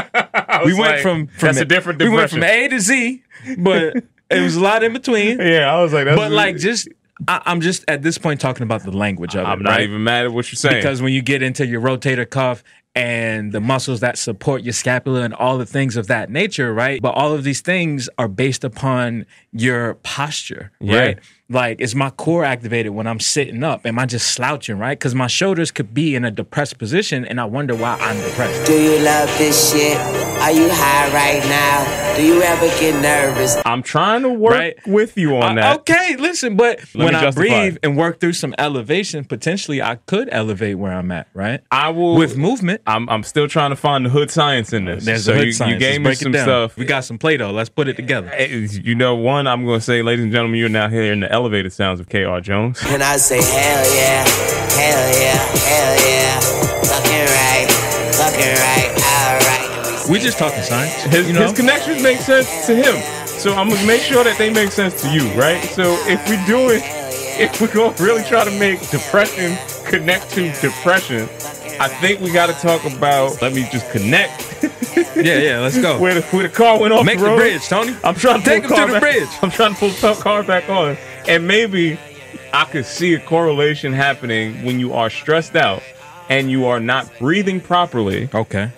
we went like, from, from that's a different depression. We went from A to Z, but it was a lot in between. Yeah, I was like, that's but like, just I, I'm just at this point talking about the language of I'm it. not right? even mad at what you're saying, because when you get into your rotator cuff and the muscles that support your scapula and all the things of that nature, right? But all of these things are based upon your posture, yeah. right? Like, is my core activated when I'm sitting up? Am I just slouching, right? Because my shoulders could be in a depressed position, and I wonder why I'm depressed. Do you love this shit? Are you high right now? Do you ever get nervous? I'm trying to work right? with you on uh, that. Okay, listen, but Let when I justify. breathe and work through some elevation, potentially I could elevate where I'm at, right? I will. With movement. I'm, I'm still trying to find the hood science in this. There's so the hood you, science. you gave Let's me break some it down. stuff. We got some Play-Doh. Let's put it together. You know, one, I'm going to say, ladies and gentlemen, you're now hearing the elevated sounds of K R Jones. And I say, hell yeah, hell yeah, hell yeah. Fucking right, fucking right, all right. We just talking science. His, you know? his connections make sense to him. So I'm going to make sure that they make sense to you, right? So if we do it, if we're going to really try to make depression connect to depression, I think we got to talk about, let me just connect. yeah, yeah, let's go. Where the, where the car went off Make the road. the bridge, Tony. I'm trying to take him pull the to the back, bridge. I'm trying to pull the car back on. And maybe I could see a correlation happening when you are stressed out and you are not breathing properly. Okay.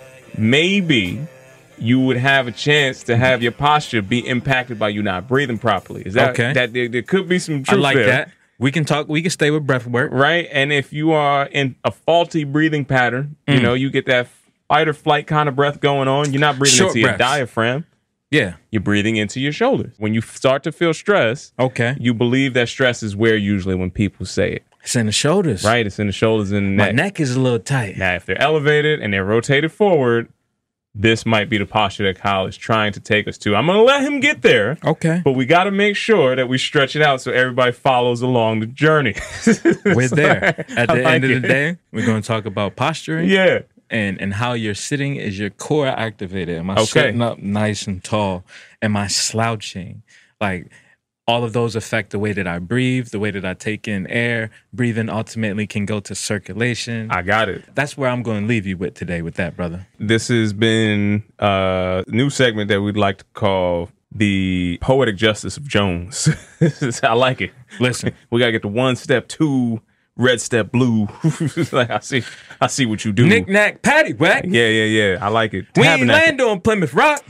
Maybe you would have a chance to have your posture be impacted by you not breathing properly. Is that okay? That there, there could be some truth I like there. that. We can talk. We can stay with breath work, right? And if you are in a faulty breathing pattern, mm. you know, you get that fight or flight kind of breath going on. You're not breathing Short into breaths. your diaphragm. Yeah. You're breathing into your shoulders. When you start to feel stress, okay, you believe that stress is where usually when people say it. It's in the shoulders. Right, it's in the shoulders and the My neck. neck is a little tight. Now, if they're elevated and they're rotated forward, this might be the posture that Kyle is trying to take us to. I'm going to let him get there. Okay. But we got to make sure that we stretch it out so everybody follows along the journey. We're there. At the I end like of the it. day, we're going to talk about posturing. Yeah. And, and how you're sitting is your core activated. Am I Okay. sitting up nice and tall? Am I slouching? Like, all of those affect the way that I breathe, the way that I take in air. Breathing ultimately can go to circulation. I got it. That's where I'm going to leave you with today with that, brother. This has been a new segment that we'd like to call the Poetic Justice of Jones. I like it. Listen. We got to get the one step, two, red step, blue. Like, I see I see what you do. Knick, knack, patty, whack. Yeah, yeah, yeah. I like it. We ain't Tabernacle. land on Plymouth Rock.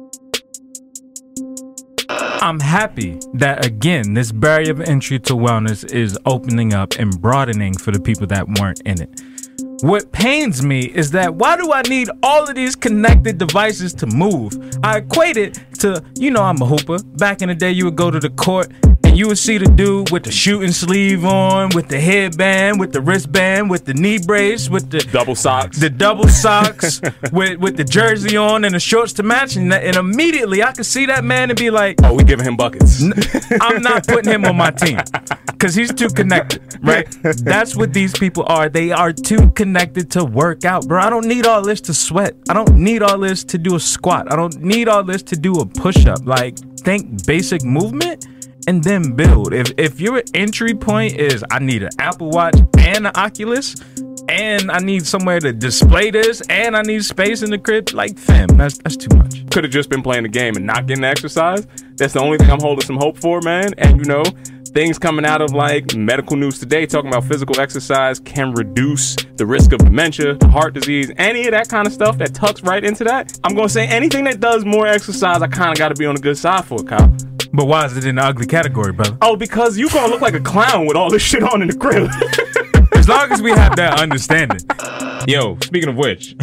I'm happy that, again, this barrier of entry to wellness is opening up and broadening for the people that weren't in it. What pains me is that why do I need all of these connected devices to move? I equate it to, you know, I'm a hooper. Back in the day, you would go to the court and you would see the dude with the shooting sleeve on, with the headband, with the wristband, with the knee brace, with the double socks, the double socks, with with the jersey on and the shorts to match. And, and immediately I could see that man and be like, oh, we giving him buckets. I'm not putting him on my team because he's too connected, right? That's what these people are. They are too connected to work out, bro. I don't need all this to sweat. I don't need all this to do a squat. I don't need all this to do a push-up. Like, think basic movement and then build. If if your entry point is I need an Apple Watch and an Oculus and I need somewhere to display this and I need space in the crib, like, fam, that's that's too much. Could have just been playing the game and not getting exercise. That's the only thing I'm holding some hope for, man. And, you know, things coming out of, like, medical news today talking about physical exercise can reduce the risk of dementia, heart disease, any of that kind of stuff that tucks right into that. I'm going to say anything that does more exercise, I kind of got to be on the good side for it, Kyle. But why is it in the ugly category, brother? Oh, because you going to look like a clown with all this shit on in the crib. As long as we have that understanding. Yo, speaking of which,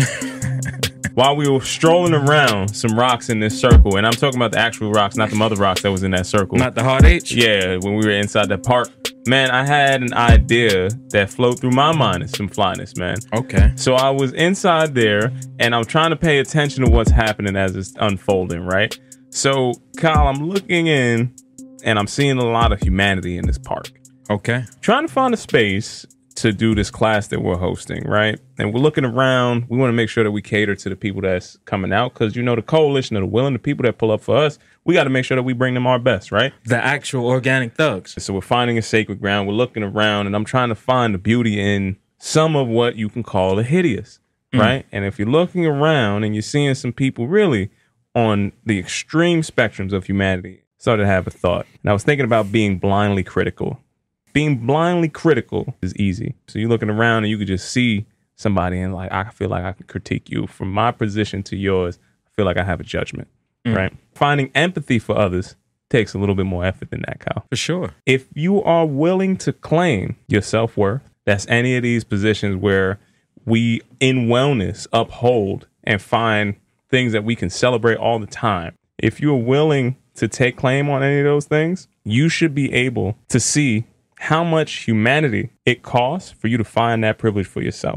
while we were strolling around some rocks in this circle, and I'm talking about the actual rocks, not the other rocks that was in that circle. Not the hard H? Yeah, when we were inside that park. Man, I had an idea that flowed through my mind as some flyness, man. Okay. So I was inside there, and I'm trying to pay attention to what's happening as it's unfolding, right? So, Kyle, I'm looking in, and I'm seeing a lot of humanity in this park. Okay. Trying to find a space to do this class that we're hosting, right? And we're looking around. We want to make sure that we cater to the people that's coming out because, you know, the coalition of the willing, the people that pull up for us, we got to make sure that we bring them our best, right? The actual organic thugs. So we're finding a sacred ground. We're looking around, and I'm trying to find the beauty in some of what you can call the hideous, mm. right? And if you're looking around and you're seeing some people really on the extreme spectrums of humanity, started to have a thought. And I was thinking about being blindly critical. Being blindly critical is easy. So you're looking around and you could just see somebody and like, I feel like I can critique you. From my position to yours, I feel like I have a judgment, mm. right? Finding empathy for others takes a little bit more effort than that, Kyle. For sure. If you are willing to claim your self-worth, that's any of these positions where we, in wellness, uphold and find things that we can celebrate all the time. If you're willing to take claim on any of those things, you should be able to see how much humanity it costs for you to find that privilege for yourself.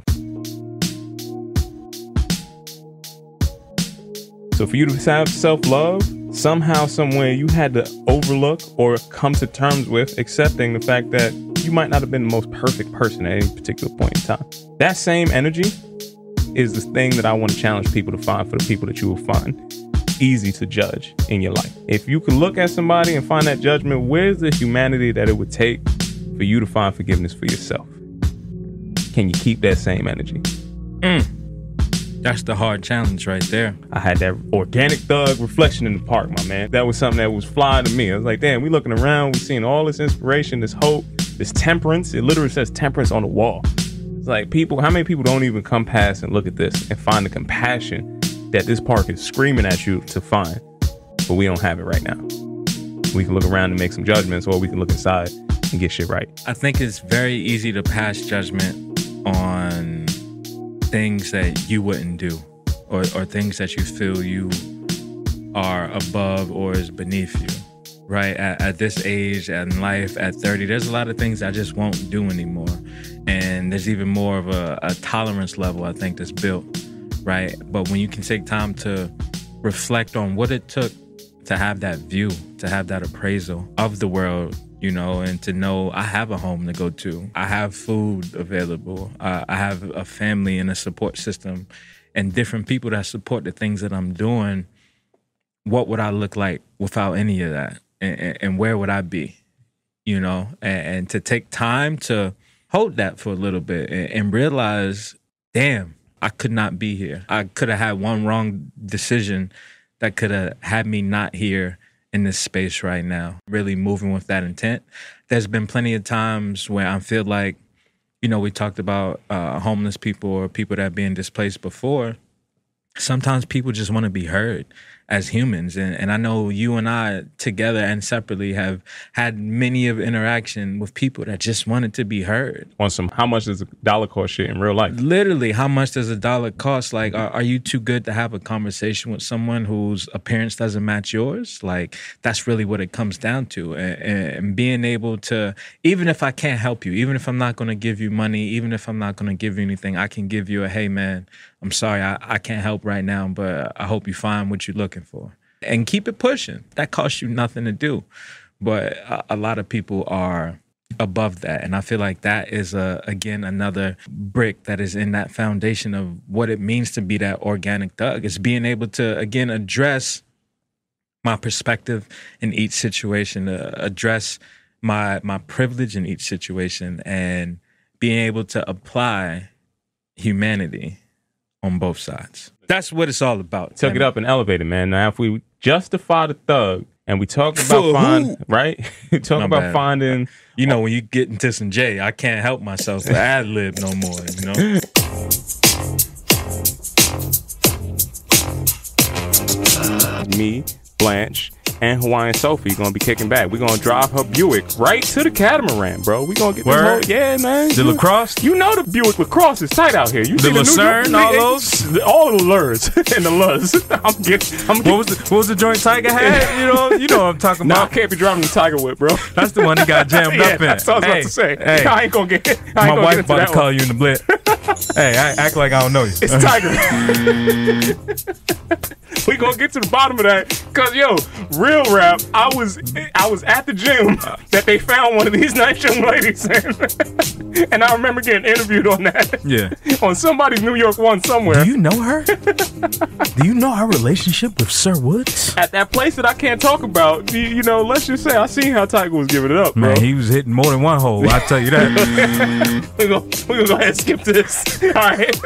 So for you to have self-love, somehow, somewhere you had to overlook or come to terms with accepting the fact that you might not have been the most perfect person at any particular point in time. That same energy is the thing that I want to challenge people to find for the people that you will find easy to judge in your life. If you can look at somebody and find that judgment, where's the humanity that it would take for you to find forgiveness for yourself? Can you keep that same energy? Mm. That's the hard challenge right there. I had that organic thug reflection in the park, my man. That was something that was fly to me. I was like, damn, we looking around, we seeing all this inspiration, this hope, this temperance. It literally says temperance on the wall. It's like people, how many people don't even come past and look at this and find the compassion that this park is screaming at you to find, but we don't have it right now. We can look around and make some judgments, or we can look inside and get shit right. I think it's very easy to pass judgment on things that you wouldn't do, or, or things that you feel you are above or is beneath you, right? At, at this age, in life, at thirty, there's a lot of things I just won't do anymore. And there's even more of a, a tolerance level, I think, that's built right? But when you can take time to reflect on what it took to have that view, to have that appraisal of the world, you know, and to know I have a home to go to. I have food available. Uh, I have a family and a support system and different people that support the things that I'm doing. What would I look like without any of that? And, and where would I be? You know, and, and to take time to hold that for a little bit and, and realize, damn, I could not be here. I could have had one wrong decision that could have had me not here in this space right now, really moving with that intent. There's been plenty of times where I feel like, you know, we talked about uh, homeless people or people that are being displaced before. Sometimes people just want to be heard as humans. And, and I know you and I together and separately have had many of interaction with people that just wanted to be heard. On some, how much does a dollar cost shit in real life? Literally, how much does a dollar cost? Like, are, are you too good to have a conversation with someone whose appearance doesn't match yours? Like, that's really what it comes down to. And, and being able to, even if I can't help you, even if I'm not going to give you money, even if I'm not going to give you anything, I can give you a, hey, man, I'm sorry, I, I can't help right now, but I hope you find what you're looking for. And keep it pushing. That costs you nothing to do. But a, a lot of people are above that. And I feel like that is, a, again, another brick that is in that foundation of what it means to be that organic thug. It's being able to, again, address my perspective in each situation, uh, address my my privilege in each situation, and being able to apply humanity on both sides. That's what it's all about. Took it up and elevated, man. Now, if we justify the thug and we talk about For find, who? right? talk My about bad. finding. You know, when you get into some J, I can't help myself to ad lib no more, you know? Me, Blanche, and Hawaiian Sophie gonna be kicking back. We're gonna drive her Buick right to the catamaran, bro. We gonna get this Word? whole, yeah, man. The You- LaCrosse? You know the Buick LaCrosse is tight out here. You The see New Lucerne, York- all those? all of the lures and the lures. I'm getting. I'm What was the, what was the joint Tiger had? You know, you know what I'm talking Nah, I about. can't be driving the Tiger whip, bro. That's the one that got jammed yeah, up in. That's what I was Hey, about to say. hey. I ain't gonna get. I ain't My gonna wife get into about that to call one. you in the blitz. Hey, I act like I don't know you. It's Tiger. We gonna get to the bottom of that, cause yo, real rap. I was I was at the gym that they found one of these nice young ladies, in. And I remember getting interviewed on that. Yeah. On somebody's New York One somewhere. Do you know her? Do you know her relationship with Sir Woods? At that place that I can't talk about, you, you know, let's just say I seen how Tiger was giving it up, bro. Man, he was hitting more than one hole. I tell you that. We're gonna, we gonna go ahead and skip this. All right.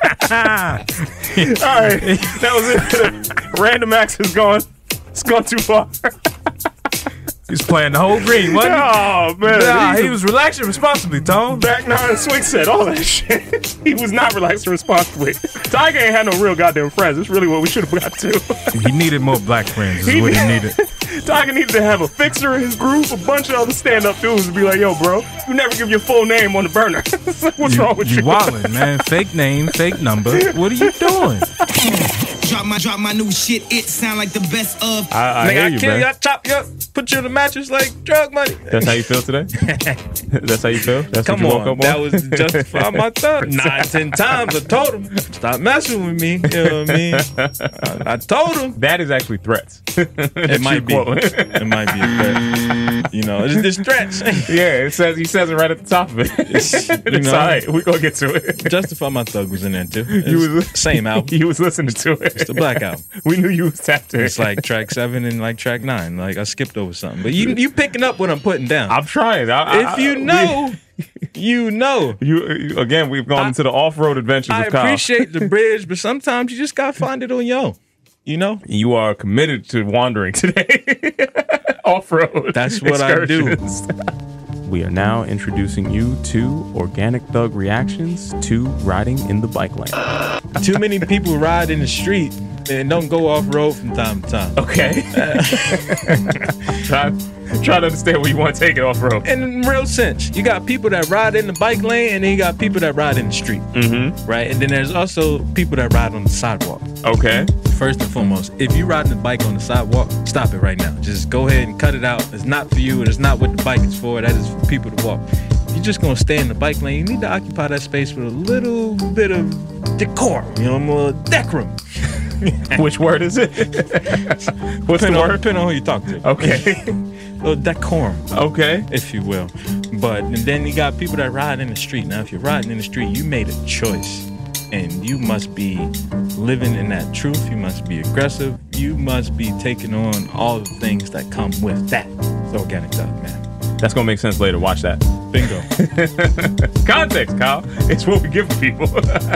All right. That was it. Random acts is gone. It's gone too far. He was playing the whole green, wasn't he? Oh, man. Nah, He's he a was relaxing responsibly, Tone. back nine swing set, all that shit. He was not relaxing responsibly. Tiger ain't had no real goddamn friends. That's really what we should have got to. He needed more black friends, is He what he need- needed. Tiger needed to have a fixer in his group, a bunch of other stand-up dudes to be like, yo, bro, you never give your full name on the burner. It's like, what's you, wrong with you? You wildin', man. Fake name, fake number. What are you doing? Drop my drop my new shit, it sound like the best of. I, I Nigga, hear I you, kill man. you, I chop you up, put you in the mattress like drug money. That's how you feel today? That's how you feel? That's Come what you on, woke up that on? was justify my thug. Nine, ten times I told him, stop messing with me. You know what I mean? I, I told him. That is actually threats. It might be. It might be a threat. You know, it's just threats. Yeah, it says he says it right at the top of it. It's, you know, all right. We're going to get to it. Justify My Thug was in there too. It's You was- same album. You was listening to it. It's the Black Album. We knew you was tapped in. It's like track seven and like track nine. Like I skipped over something, but you you picking up what I'm putting down. I'm trying. I, if you know, you know. You again. We've gone I- into the off-road adventures I of Kyle. appreciate the bridge, but sometimes you just gotta find it on your own. You know, You are committed to wandering today. Off-road. That's what I do. excursions. We are now introducing you to Organic Thug reactions to riding in the bike lane. too many people ride in the street and don't go off road from time to time. Okay. try, try to understand where you want to take it off-road. In real sense, you got people that ride in the bike lane, and then you got people that ride in the street, Mm-hmm. right? And then there's also people that ride on the sidewalk. Okay. First and foremost, if you riding the bike on the sidewalk, stop it right now. Just go ahead and cut it out. It's not for you. It's not what the bike is for. That is for people to walk. If you're just gonna stay in the bike lane, you need to occupy that space with a little bit of decorum, you know, more decorum. Which word is it? What's depend the on, word? Depending on who you talk to. Okay. A little decorum. Okay. If you will. But and then you got people that ride in the street. Now, if you're riding in the street, you made a choice. And you must be living in that truth. You must be aggressive. You must be taking on all the things that come with that. It's organic talk, man. That's going to make sense later. Watch that. Bingo. Context, Kyle. It's what we give people.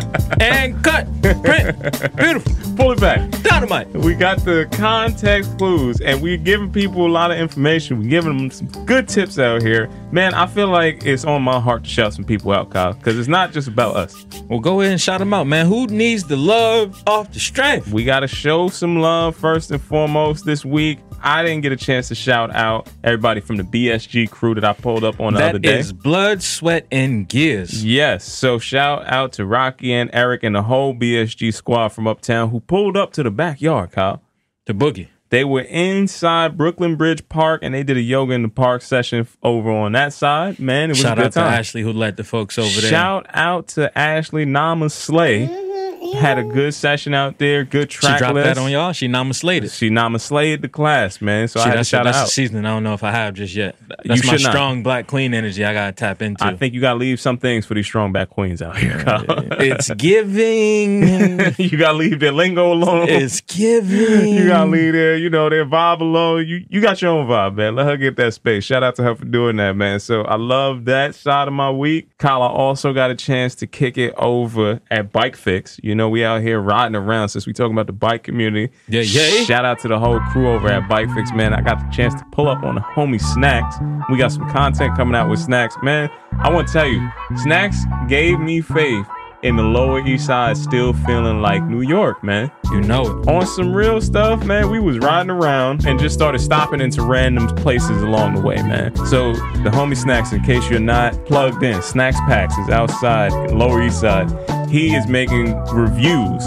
And cut. Print. Beautiful. Pull it back. Dynamite. We got the context clues, and we're giving people a lot of information. We're giving them some good tips out here. Man, I feel like it's on my heart to shout some people out, Kyle, because it's not just about us. Well, go ahead and shout them out, man. Who needs the love off the strength? We got to show some love first and foremost this week. I didn't get a chance to shout out everybody from the B S G crew that I pulled up on the that other day. That is Blood, Sweat, and Gears. Yes. So shout out to Rocky and Eric and the whole B S G squad from Uptown who pulled up to the backyard, Kyle. To boogie. They were inside Brooklyn Bridge Park, and they did a yoga in the park session over on that side. Man, it was Shout a good out time. to Ashley who led the folks over there. Shout out to Ashley Nama Slay. Had a good session out there. Good track She dropped list. that on y'all. She Nama slayed it. She Nama slayed the class, man. So See, I had to that's shout that's her a out. seasoning I don't know if I have just yet. That's You my should not. strong black queen energy I gotta tap into. I think you gotta leave some things for these strong back queens out here, Kyle. It's giving. You gotta leave their lingo alone. It's giving. You gotta leave their, you know, their vibe alone. You you got your own vibe, man. Let her get that space. Shout out to her for doing that, man. So I love that side of my week. Kyle, I also got a chance to kick it over at Bike Fix. You know, we out here riding around since we talking about the bike community. Yeah, yeah. Shout out to the whole crew over at Bike Fix, man. I got the chance to pull up on the homie Snacks. We got some content coming out with Snacks, man. I want to tell you, Snacks gave me faith in the Lower East Side still feeling like New York, man. You know it. On some real stuff, man, we was riding around and just started stopping into random places along the way, man. So the homie Snacks, in case you're not plugged in, Snacks Packs is outside in Lower East Side. He is making reviews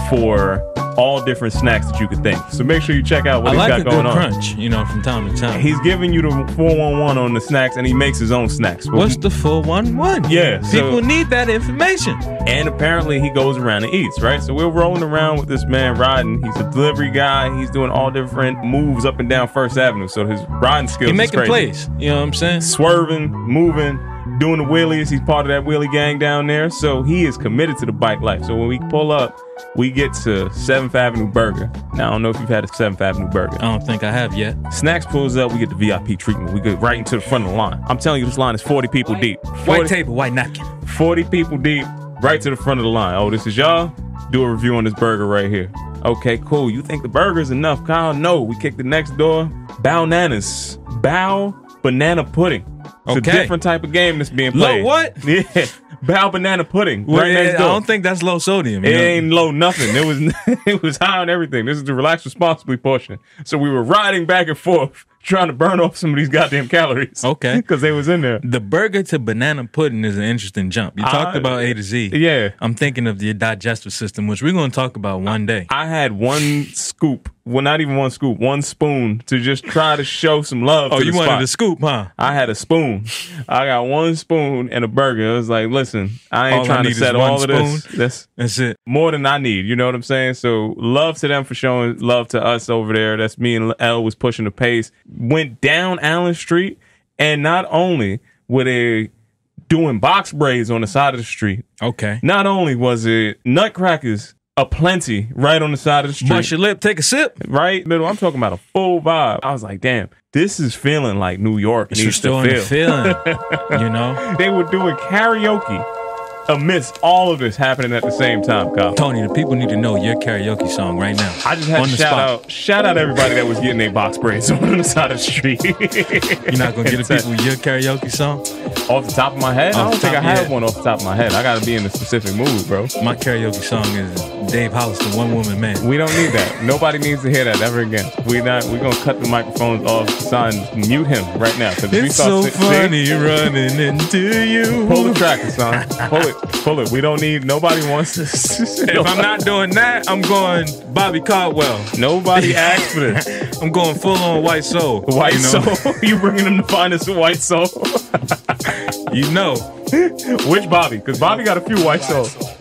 for all different snacks that you could think. So make sure you check out what I he's like got a going good on. crunch, you know, from time to time. He's giving you the four one one on the snacks, and he makes his own snacks. What's the four one one? Yeah. so- People need that information. And apparently he goes around and eats, right? So we're rolling around with this man riding. He's a delivery guy. He's doing all different moves up and down First Avenue. So his riding skills He is making crazy. plays. You know what I'm saying? Swerving, moving, doing the wheelies. He's part of that wheelie gang down there. So he is committed to the bike life. So when we pull up, we get to seventh Avenue Burger. Now, I don't know if you've had a seventh Avenue Burger. I don't think I have yet. Snacks pulls up, we get the V I P treatment. We get right into the front of the line. I'm telling you, this line is forty people deep. forty, White table, white napkin. forty people deep, right to the front of the line. Oh, this is y'all? Do a review on this burger right here. Okay, cool. You think the burger's enough, Kyle? No, we kick the next door. Bow Nanas. Bow Banana Pudding. It's Okay. a different type of game that's being Low played. what? Yeah. Bow Banana Pudding. Well, right next I door. don't think that's low sodium. It you know? ain't low nothing. It was it was high on everything. This is the relax responsibly portion. So we were riding back and forth trying to burn off some of these goddamn calories. Okay. Because they was in there. The burger to banana pudding is an interesting jump. You talked I- about A to Z. Yeah. I'm thinking of the digestive system, which we're going to talk about one day. I had one scoop. Well, not even one scoop. One spoon to just try to show some love Oh, to you the wanted spot. a scoop, huh? I had a spoon. I got one spoon and a burger. It was like, listen, I ain't All I trying need to is set one all of this. spoon. That's That's it. more than I need. You know what I'm saying? So love to them for showing love to us over there. That's me and Elle was pushing the pace. Went down Allen Street, and not only were they doing box braids on the side of the street, Okay. not only was it nutcrackers aplenty right on the side of the street. Bust your lip, take a sip. Right middle. I'm talking about a full vibe. I was like, damn, this is feeling like New York It's needs to restoring the feel. feeling, you know? They were doing karaoke amidst all of this happening at the same time, Kyle. Tony, the people need to know your karaoke song right now. I just had On to the shout spot. out, shout out everybody that was getting their box braids on the side of the street. You're not going to get the people your karaoke song? Off the top of my head? I Off don't the think I top, have yeah. one off the top of my head. I got to be in a specific mood, bro. My karaoke song is Dave Hollister, One Woman Man. We don't need that. Nobody needs to hear that ever again. We not. We're gonna cut the microphones off. Son, mute him right now. Cause we It's start so si- funny see? running into you. Pull the tracker, son. Pull it. Pull it. We don't need. Nobody wants this. If I'm not doing that, I'm going Bobby Caldwell. Nobody asked for this. I'm going full on White Soul. White you know? soul. You bringing them to find us a white soul? You know. Which Bobby? Because Bobby got a few white souls.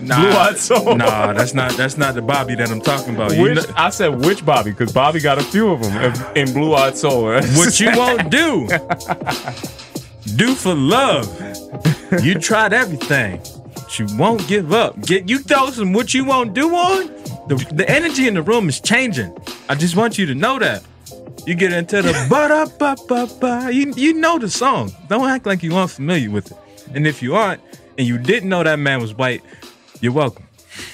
Nah, Blue-Eyed Soul. Nah, that's not that's not the Bobby that I'm talking about. You Which, know, I said which Bobby, because Bobby got a few of them in, in Blue-Eyed Soul. what you won't do, do for love. You tried everything, but you won't give up. Get you throw some what you won't do on. The, the energy in the room is changing. I just want you to know that. You get into the ba da ba ba ba. You you know the song. Don't act like you aren't familiar with it. And if you aren't, and you didn't know that man was white, you're welcome.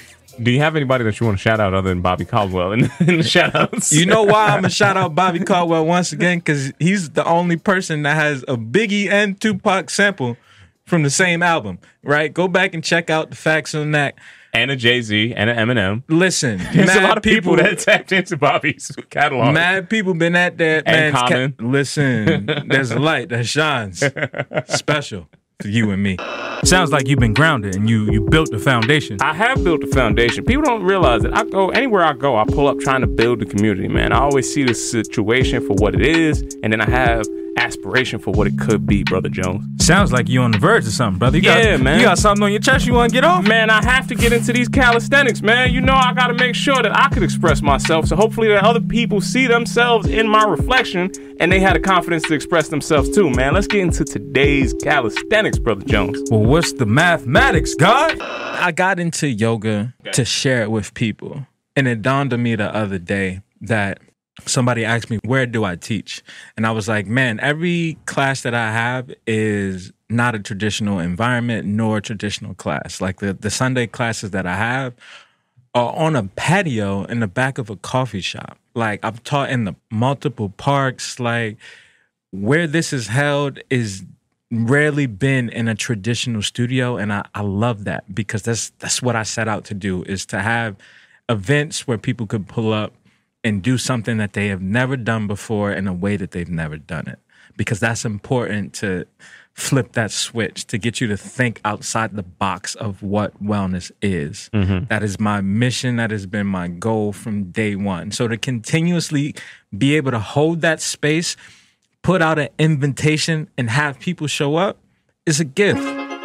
Do you have anybody that you want to shout out other than Bobby Caldwell in, in the shout outs? You know why I'm going to shout out Bobby Caldwell once again? Because he's the only person that has a Biggie and Tupac sample from the same album, right? Go back and check out the facts on that. And a Jay-Z and an Eminem. Listen, there's a lot of people, people that tapped into Bobby's catalog. Mad people been at that and man's Common. Ca- Listen, there's a light that shines special for you and me. Sounds like you've been grounded and you you built the foundation. I have built the foundation. People don't realize that I go anywhere I go, I pull up trying to build the community, man. I always see the situation for what it is, and then I have aspiration for what it could be, Brother Jones. Sounds like you on the verge of something, brother. You yeah, got, man. You got something on your chest you want to get off? Man, I have to get into these calisthenics, man. You know, I got to make sure that I could express myself, so hopefully that other people see themselves in my reflection and they had the confidence to express themselves too, man. Let's get into today's calisthenics, Brother Jones. Well, what's the mathematics, God? I got into yoga to share it with people, and it dawned on me the other day that somebody asked me, where do I teach? And I was like, man, every class that I have is not a traditional environment nor a traditional class. Like the, the Sunday classes that I have are on a patio in the back of a coffee shop. Like I've taught in the multiple parks. Like where this is held is rarely been in a traditional studio. And I, I love that because that's that's what I set out to do, is to have events where people could pull up and do something that they have never done before in a way that they've never done it. Because that's important to flip that switch, to get you to think outside the box of what wellness is. Mm-hmm. That is my mission. That has been my goal from day one. So to continuously be able to hold that space, put out an invitation, and have people show up is a gift.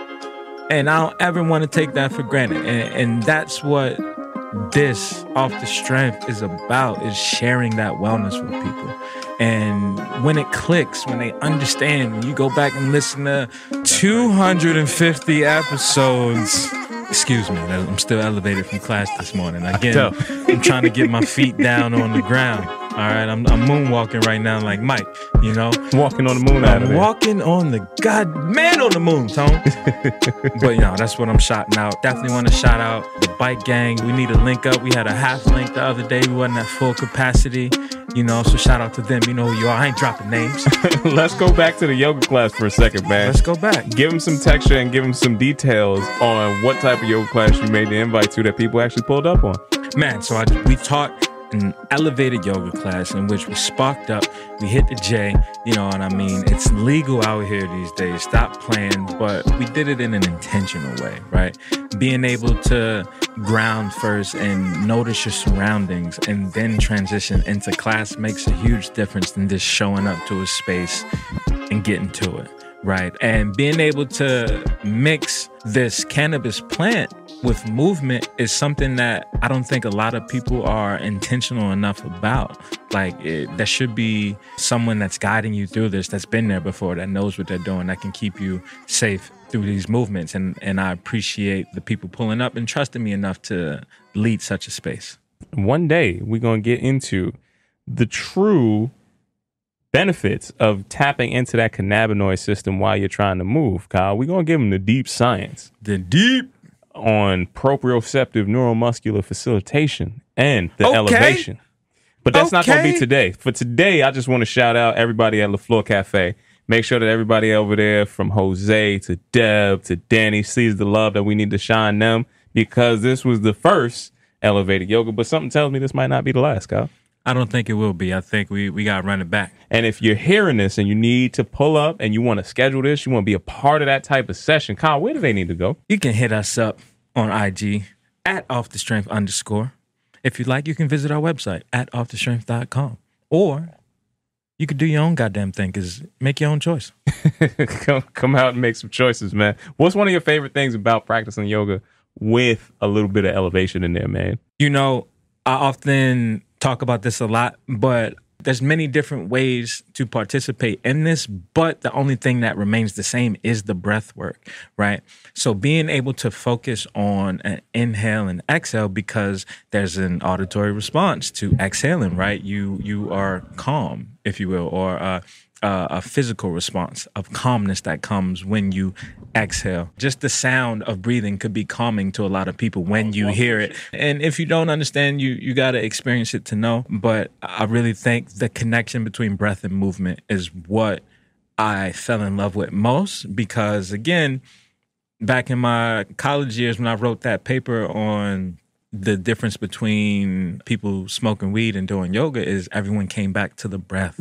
And I don't ever want to take that for granted. And, and that's what this Off the Strength is about, is sharing that wellness with people. And when it clicks, when they understand, when you go back and listen to two hundred fifty episodes, excuse me, I'm still elevated from class this morning. Again, I'm trying to get my feet down on the ground. All right, I'm, I'm moonwalking right now like Mike, you know? Walking on the moon out of I'm there. walking on the God, man on the moon, Tone. But, you know, that's what I'm shouting out. Definitely want to shout out the bike gang. We need a link up. We had a half link the other day. We wasn't at full capacity, you know, so shout out to them. You know who you are. I ain't dropping names. Let's go back to the yoga class for a second, man. Let's go back. Give them some texture and give them some details on what type of yoga class you made the invite to that people actually pulled up on. Man, so I, we taught an elevated yoga class in which we sparked up, we hit the J, you know what I mean? It's legal out here these days. Stop playing, but we did it in an intentional way, right? Being able to ground first and notice your surroundings and then transition into class makes a huge difference than just showing up to a space and getting to it, right? And being able to mix this cannabis plant with movement is something that I don't think a lot of people are intentional enough about. Like, it, there should be someone that's guiding you through this, that's been there before, that knows what they're doing, that can keep you safe through these movements. And, and I appreciate the people pulling up and trusting me enough to lead such a space. One day, we're going to get into the true benefits of tapping into that cannabinoid system while you're trying to move, Kyle. We're going to give them the deep science. The deep on proprioceptive neuromuscular facilitation and the okay. elevation. But that's okay. not going to be today. For today, I just want to shout out everybody at LaFleur Cafe. Make sure that everybody over there, from Jose to Deb to Danny, sees the love that we need to shine them, because this was the first elevated yoga. But something tells me this might not be the last, Kyle. I don't think it will be. I think we, we got to run it back. And if you're hearing this and you need to pull up and you want to schedule this, you want to be a part of that type of session, Kyle, where do they need to go? You can hit us up on I G at off the strength underscore. If you'd like, you can visit our website at off the strength dot com. Or you could do your own goddamn thing, because make your own choice. come, come out and make some choices, man. What's one of your favorite things about practicing yoga with a little bit of elevation in there, man. You know, I often talk about this a lot, but there's many different ways to participate in this, but the only thing that remains the same is the breath work, right? So being able to focus on an inhale and exhale, because there's an auditory response to exhaling, right? You you are calm, if you will, or uh, uh, a physical response of calmness that comes when you exhale. Just the sound of breathing could be calming to a lot of people when you hear it. And if you don't understand, you you got to experience it to know. But I really think the connection between breath and movement is what I fell in love with most, because again, back in my college years when I wrote that paper on the difference between people smoking weed and doing yoga, is everyone came back to the breath.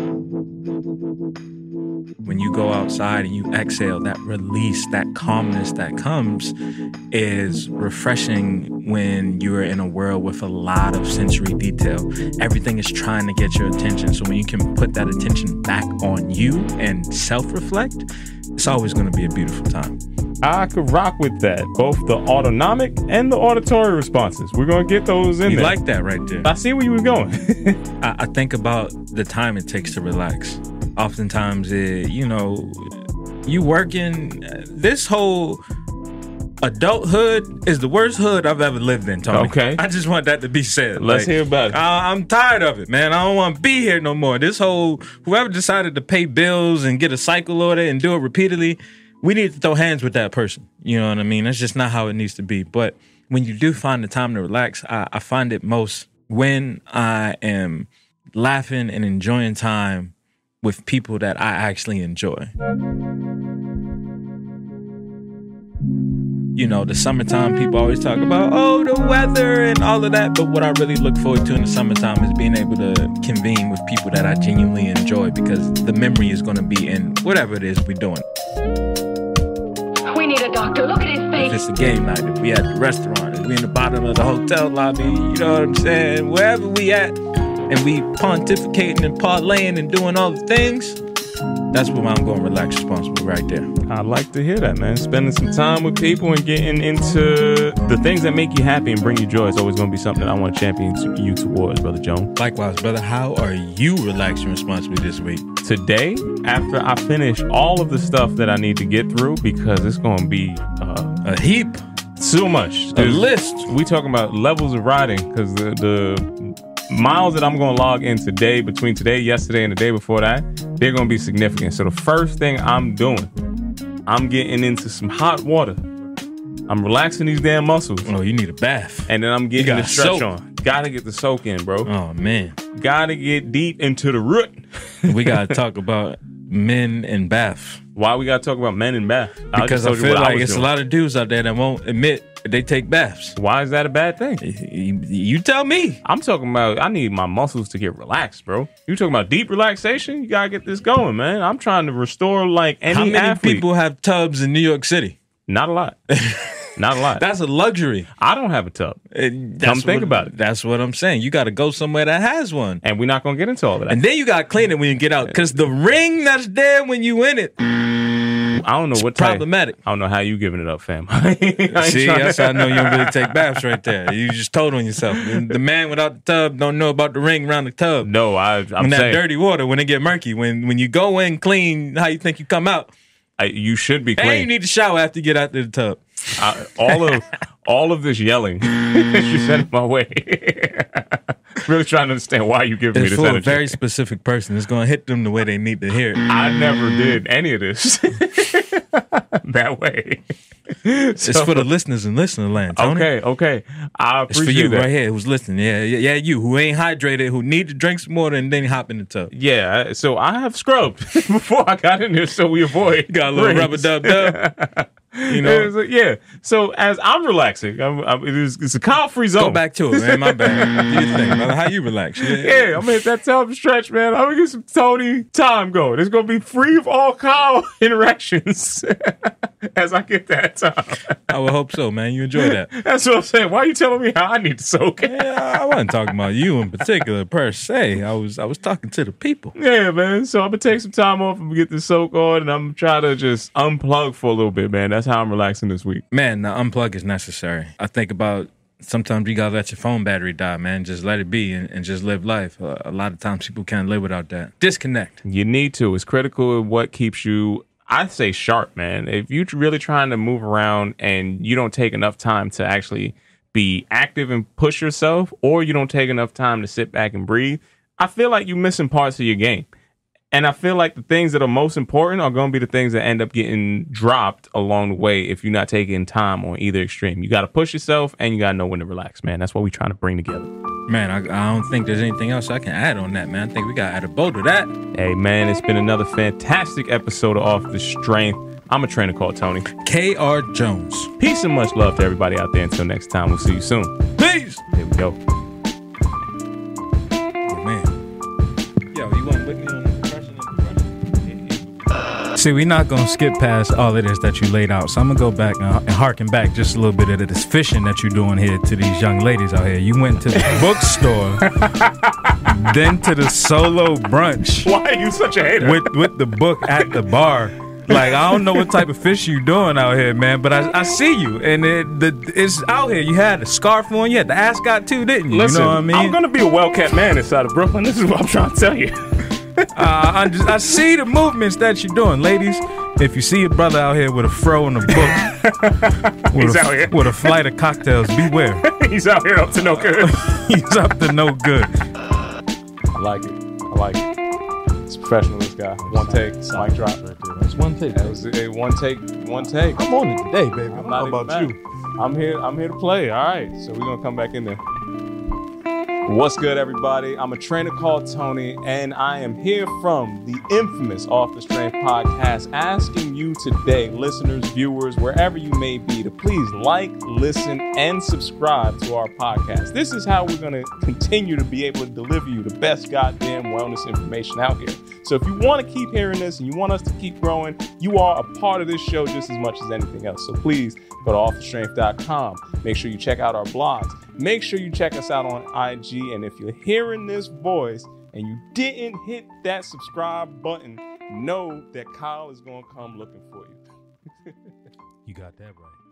When you go outside and you exhale, that release, that calmness that comes is refreshing when you're in a world with a lot of sensory detail. Everything is trying to get your attention. So when you can put that attention back on you and self-reflect, it's always going to be a beautiful time. I could rock with that. Both the autonomic and the auditory responses. We're going to get those in you there. You like that right there. I see where you were going. I, I think about the time it takes to relax. Oftentimes, it, you know, you working, this whole adulthood is the worst hood I've ever lived in, Tony. Okay. I just want that to be said. Let's like, hear about it. I, I'm tired of it, man. I don't want to be here no more. This whole, whoever decided to pay bills and get a cycle order and do it repeatedly, we need to throw hands with that person. You know what I mean? That's just not how it needs to be. But when you do find the time to relax, I, I find it most when I am laughing and enjoying time with people that I actually enjoy. You know, the summertime, people always talk about, oh, the weather and all of that. But what I really look forward to in the summertime is being able to convene with people that I genuinely enjoy, because the memory is going to be in whatever it is we're doing. We need a doctor. Look at his face. If it's a game night, if we at the restaurant, if we in the bottom of the hotel lobby, you know what I'm saying? Wherever we at, and we pontificating and parlaying and doing all the things, that's what I'm going to relax responsibly right there. I like to hear that, man. Spending some time with people and getting into the things that make you happy and bring you joy is always going to be something that I want to champion you towards, Brother Jones. Likewise, brother. How are you relaxing responsibly this week? Today, after I finish all of the stuff that I need to get through, because it's going to be uh, a heap. So much. A list. We talking about levels of riding, because the, the miles that I'm going to log in today, between today, yesterday, and the day before that, they're going to be significant. So the first thing I'm doing, I'm getting into some hot water. I'm relaxing these damn muscles. Oh, you need a bath. And then I'm getting the stretch soak. on. Gotta get the soak in, bro. Oh, man. Gotta get deep into the root. We got to talk about men and bath. Why we got to talk about men and bath? Because I, I feel like it's doing. a lot of dudes out there that won't admit they take baths. Why is that a bad thing? You, you tell me. I'm talking about, I need my muscles to get relaxed, bro. You talking about deep relaxation? You gotta get this going, man. I'm trying to restore like any How many athlete. people have tubs in New York City? Not a lot. Not a lot. That's a luxury. I don't have a tub. Come think what, about it. That's what I'm saying. You got to go somewhere that has one. And we're not going to get into all of that. And then you got to clean it when you get out. Because the ring that's there when you in it, I don't know what problematic. Type. I don't know how you giving it up, fam. See, that's how I know you don't really take baths right there. You just told on yourself. The man without the tub don't know about the ring around the tub. No, I, I'm when that saying. dirty water, when it get murky, when when you go in clean, how you think you come out? I, you should be clean. And you need to shower after you get out of the tub. I, all of all of this yelling you sent my way. Really trying to understand why you giving it's me this for energy. A very specific person. It's going to hit them the way they need to hear it. I never did any of this that way. It's So- for the listeners in listener land, Tony. Okay, okay. I It's appreciate for you that. right here who's listening. Yeah, yeah, yeah, you who ain't hydrated, who need to drink some water and then hop in the tub. Yeah, so I have scrubbed before I got in there, so we avoid. Got a little rings. rubber dub dub. You know, It's like, yeah. So as I'm relaxing, I'm, I'm, it is, it's a count-free zone. go back to it, man. My bad. Do your thing, brother. How you relax? Yeah, Yeah, I'm gonna hit that tub stretch, man. I'm gonna get some Tony time going. It's gonna be free of all Kyle interactions as I get that time. I would hope so, man. You enjoy that. That's what I'm saying. Why are you telling me how I need to soak? Yeah, I wasn't talking about you in particular per se. I was I was talking to the people. Yeah, man. So I'm gonna take some time off and get the soak on, and I'm trying to just unplug for a little bit, man. That's That's how I'm relaxing this week. Man, the unplug is necessary. I think about sometimes you gotta let your phone battery die, man. Just let it be and, and just live life. Uh, a lot of times people can't live without that. Disconnect. You need to. It's critical of what keeps you, I say, sharp, man. If you're really trying to move around and you don't take enough time to actually be active and push yourself, or you don't take enough time to sit back and breathe, I feel like you're missing parts of your game. And I feel like the things that are most important are going to be the things that end up getting dropped along the way if you're not taking time on either extreme. You got to push yourself and you got to know when to relax, man. That's what we're trying to bring together. Man, I, I don't think there's anything else I can add on that, man. I think we got to add a bow to that. Hey, man, it's been another fantastic episode of Off the Strength. I'm a trainer called Tony. K R Jones. Peace and much love to everybody out there. Until next time, we'll see you soon. Peace. Here we go. Oh, man. Yo, you want to put me on the depression and depression? See, we're not going to skip past all of this that you laid out. So I'm going to go back and, and harken back just a little bit of this fishing that you're doing here to these young ladies out here. You went to the bookstore, then to the solo brunch. Why are you such a hater? With, with the book at the bar. Like, I don't know what type of fish you doing out here, man, but I, I see you, and it, the, it's out here. You had a scarf on, you had the ascot too, didn't you? Listen, you know what I mean? I'm going to be a well-kept man inside of Brooklyn. This is what I'm trying to tell you. uh, I, just, I see the movements that you're doing. Ladies, if you see a brother out here with a fro and a book, with, He's a, out here. with a flight of cocktails, beware. He's out here up to no good. He's up to no good. I like it. I like it. It's professional, this guy. One take, mic drop. That's one take. That was a one take, one take. I'm on it today, baby. I'm How not about about you? you. I'm here. I'm here to play. All right. So we're gonna come back in there. What's good, everybody? I'm a trainer called Tony, and I am here from the infamous Off the Strength podcast, asking you today, listeners, viewers, wherever you may be, to please like, listen, and subscribe to our podcast. This is how we're going to continue to be able to deliver you the best goddamn wellness information out here. So if you want to keep hearing this and you want us to keep growing, you are a part of this show just as much as anything else. So please go to off the strength dot com. Make sure you check out our blogs. Make sure you check us out on I G. And if you're hearing this voice and you didn't hit that subscribe button, know that Kyle is going to come looking for you. You got that right.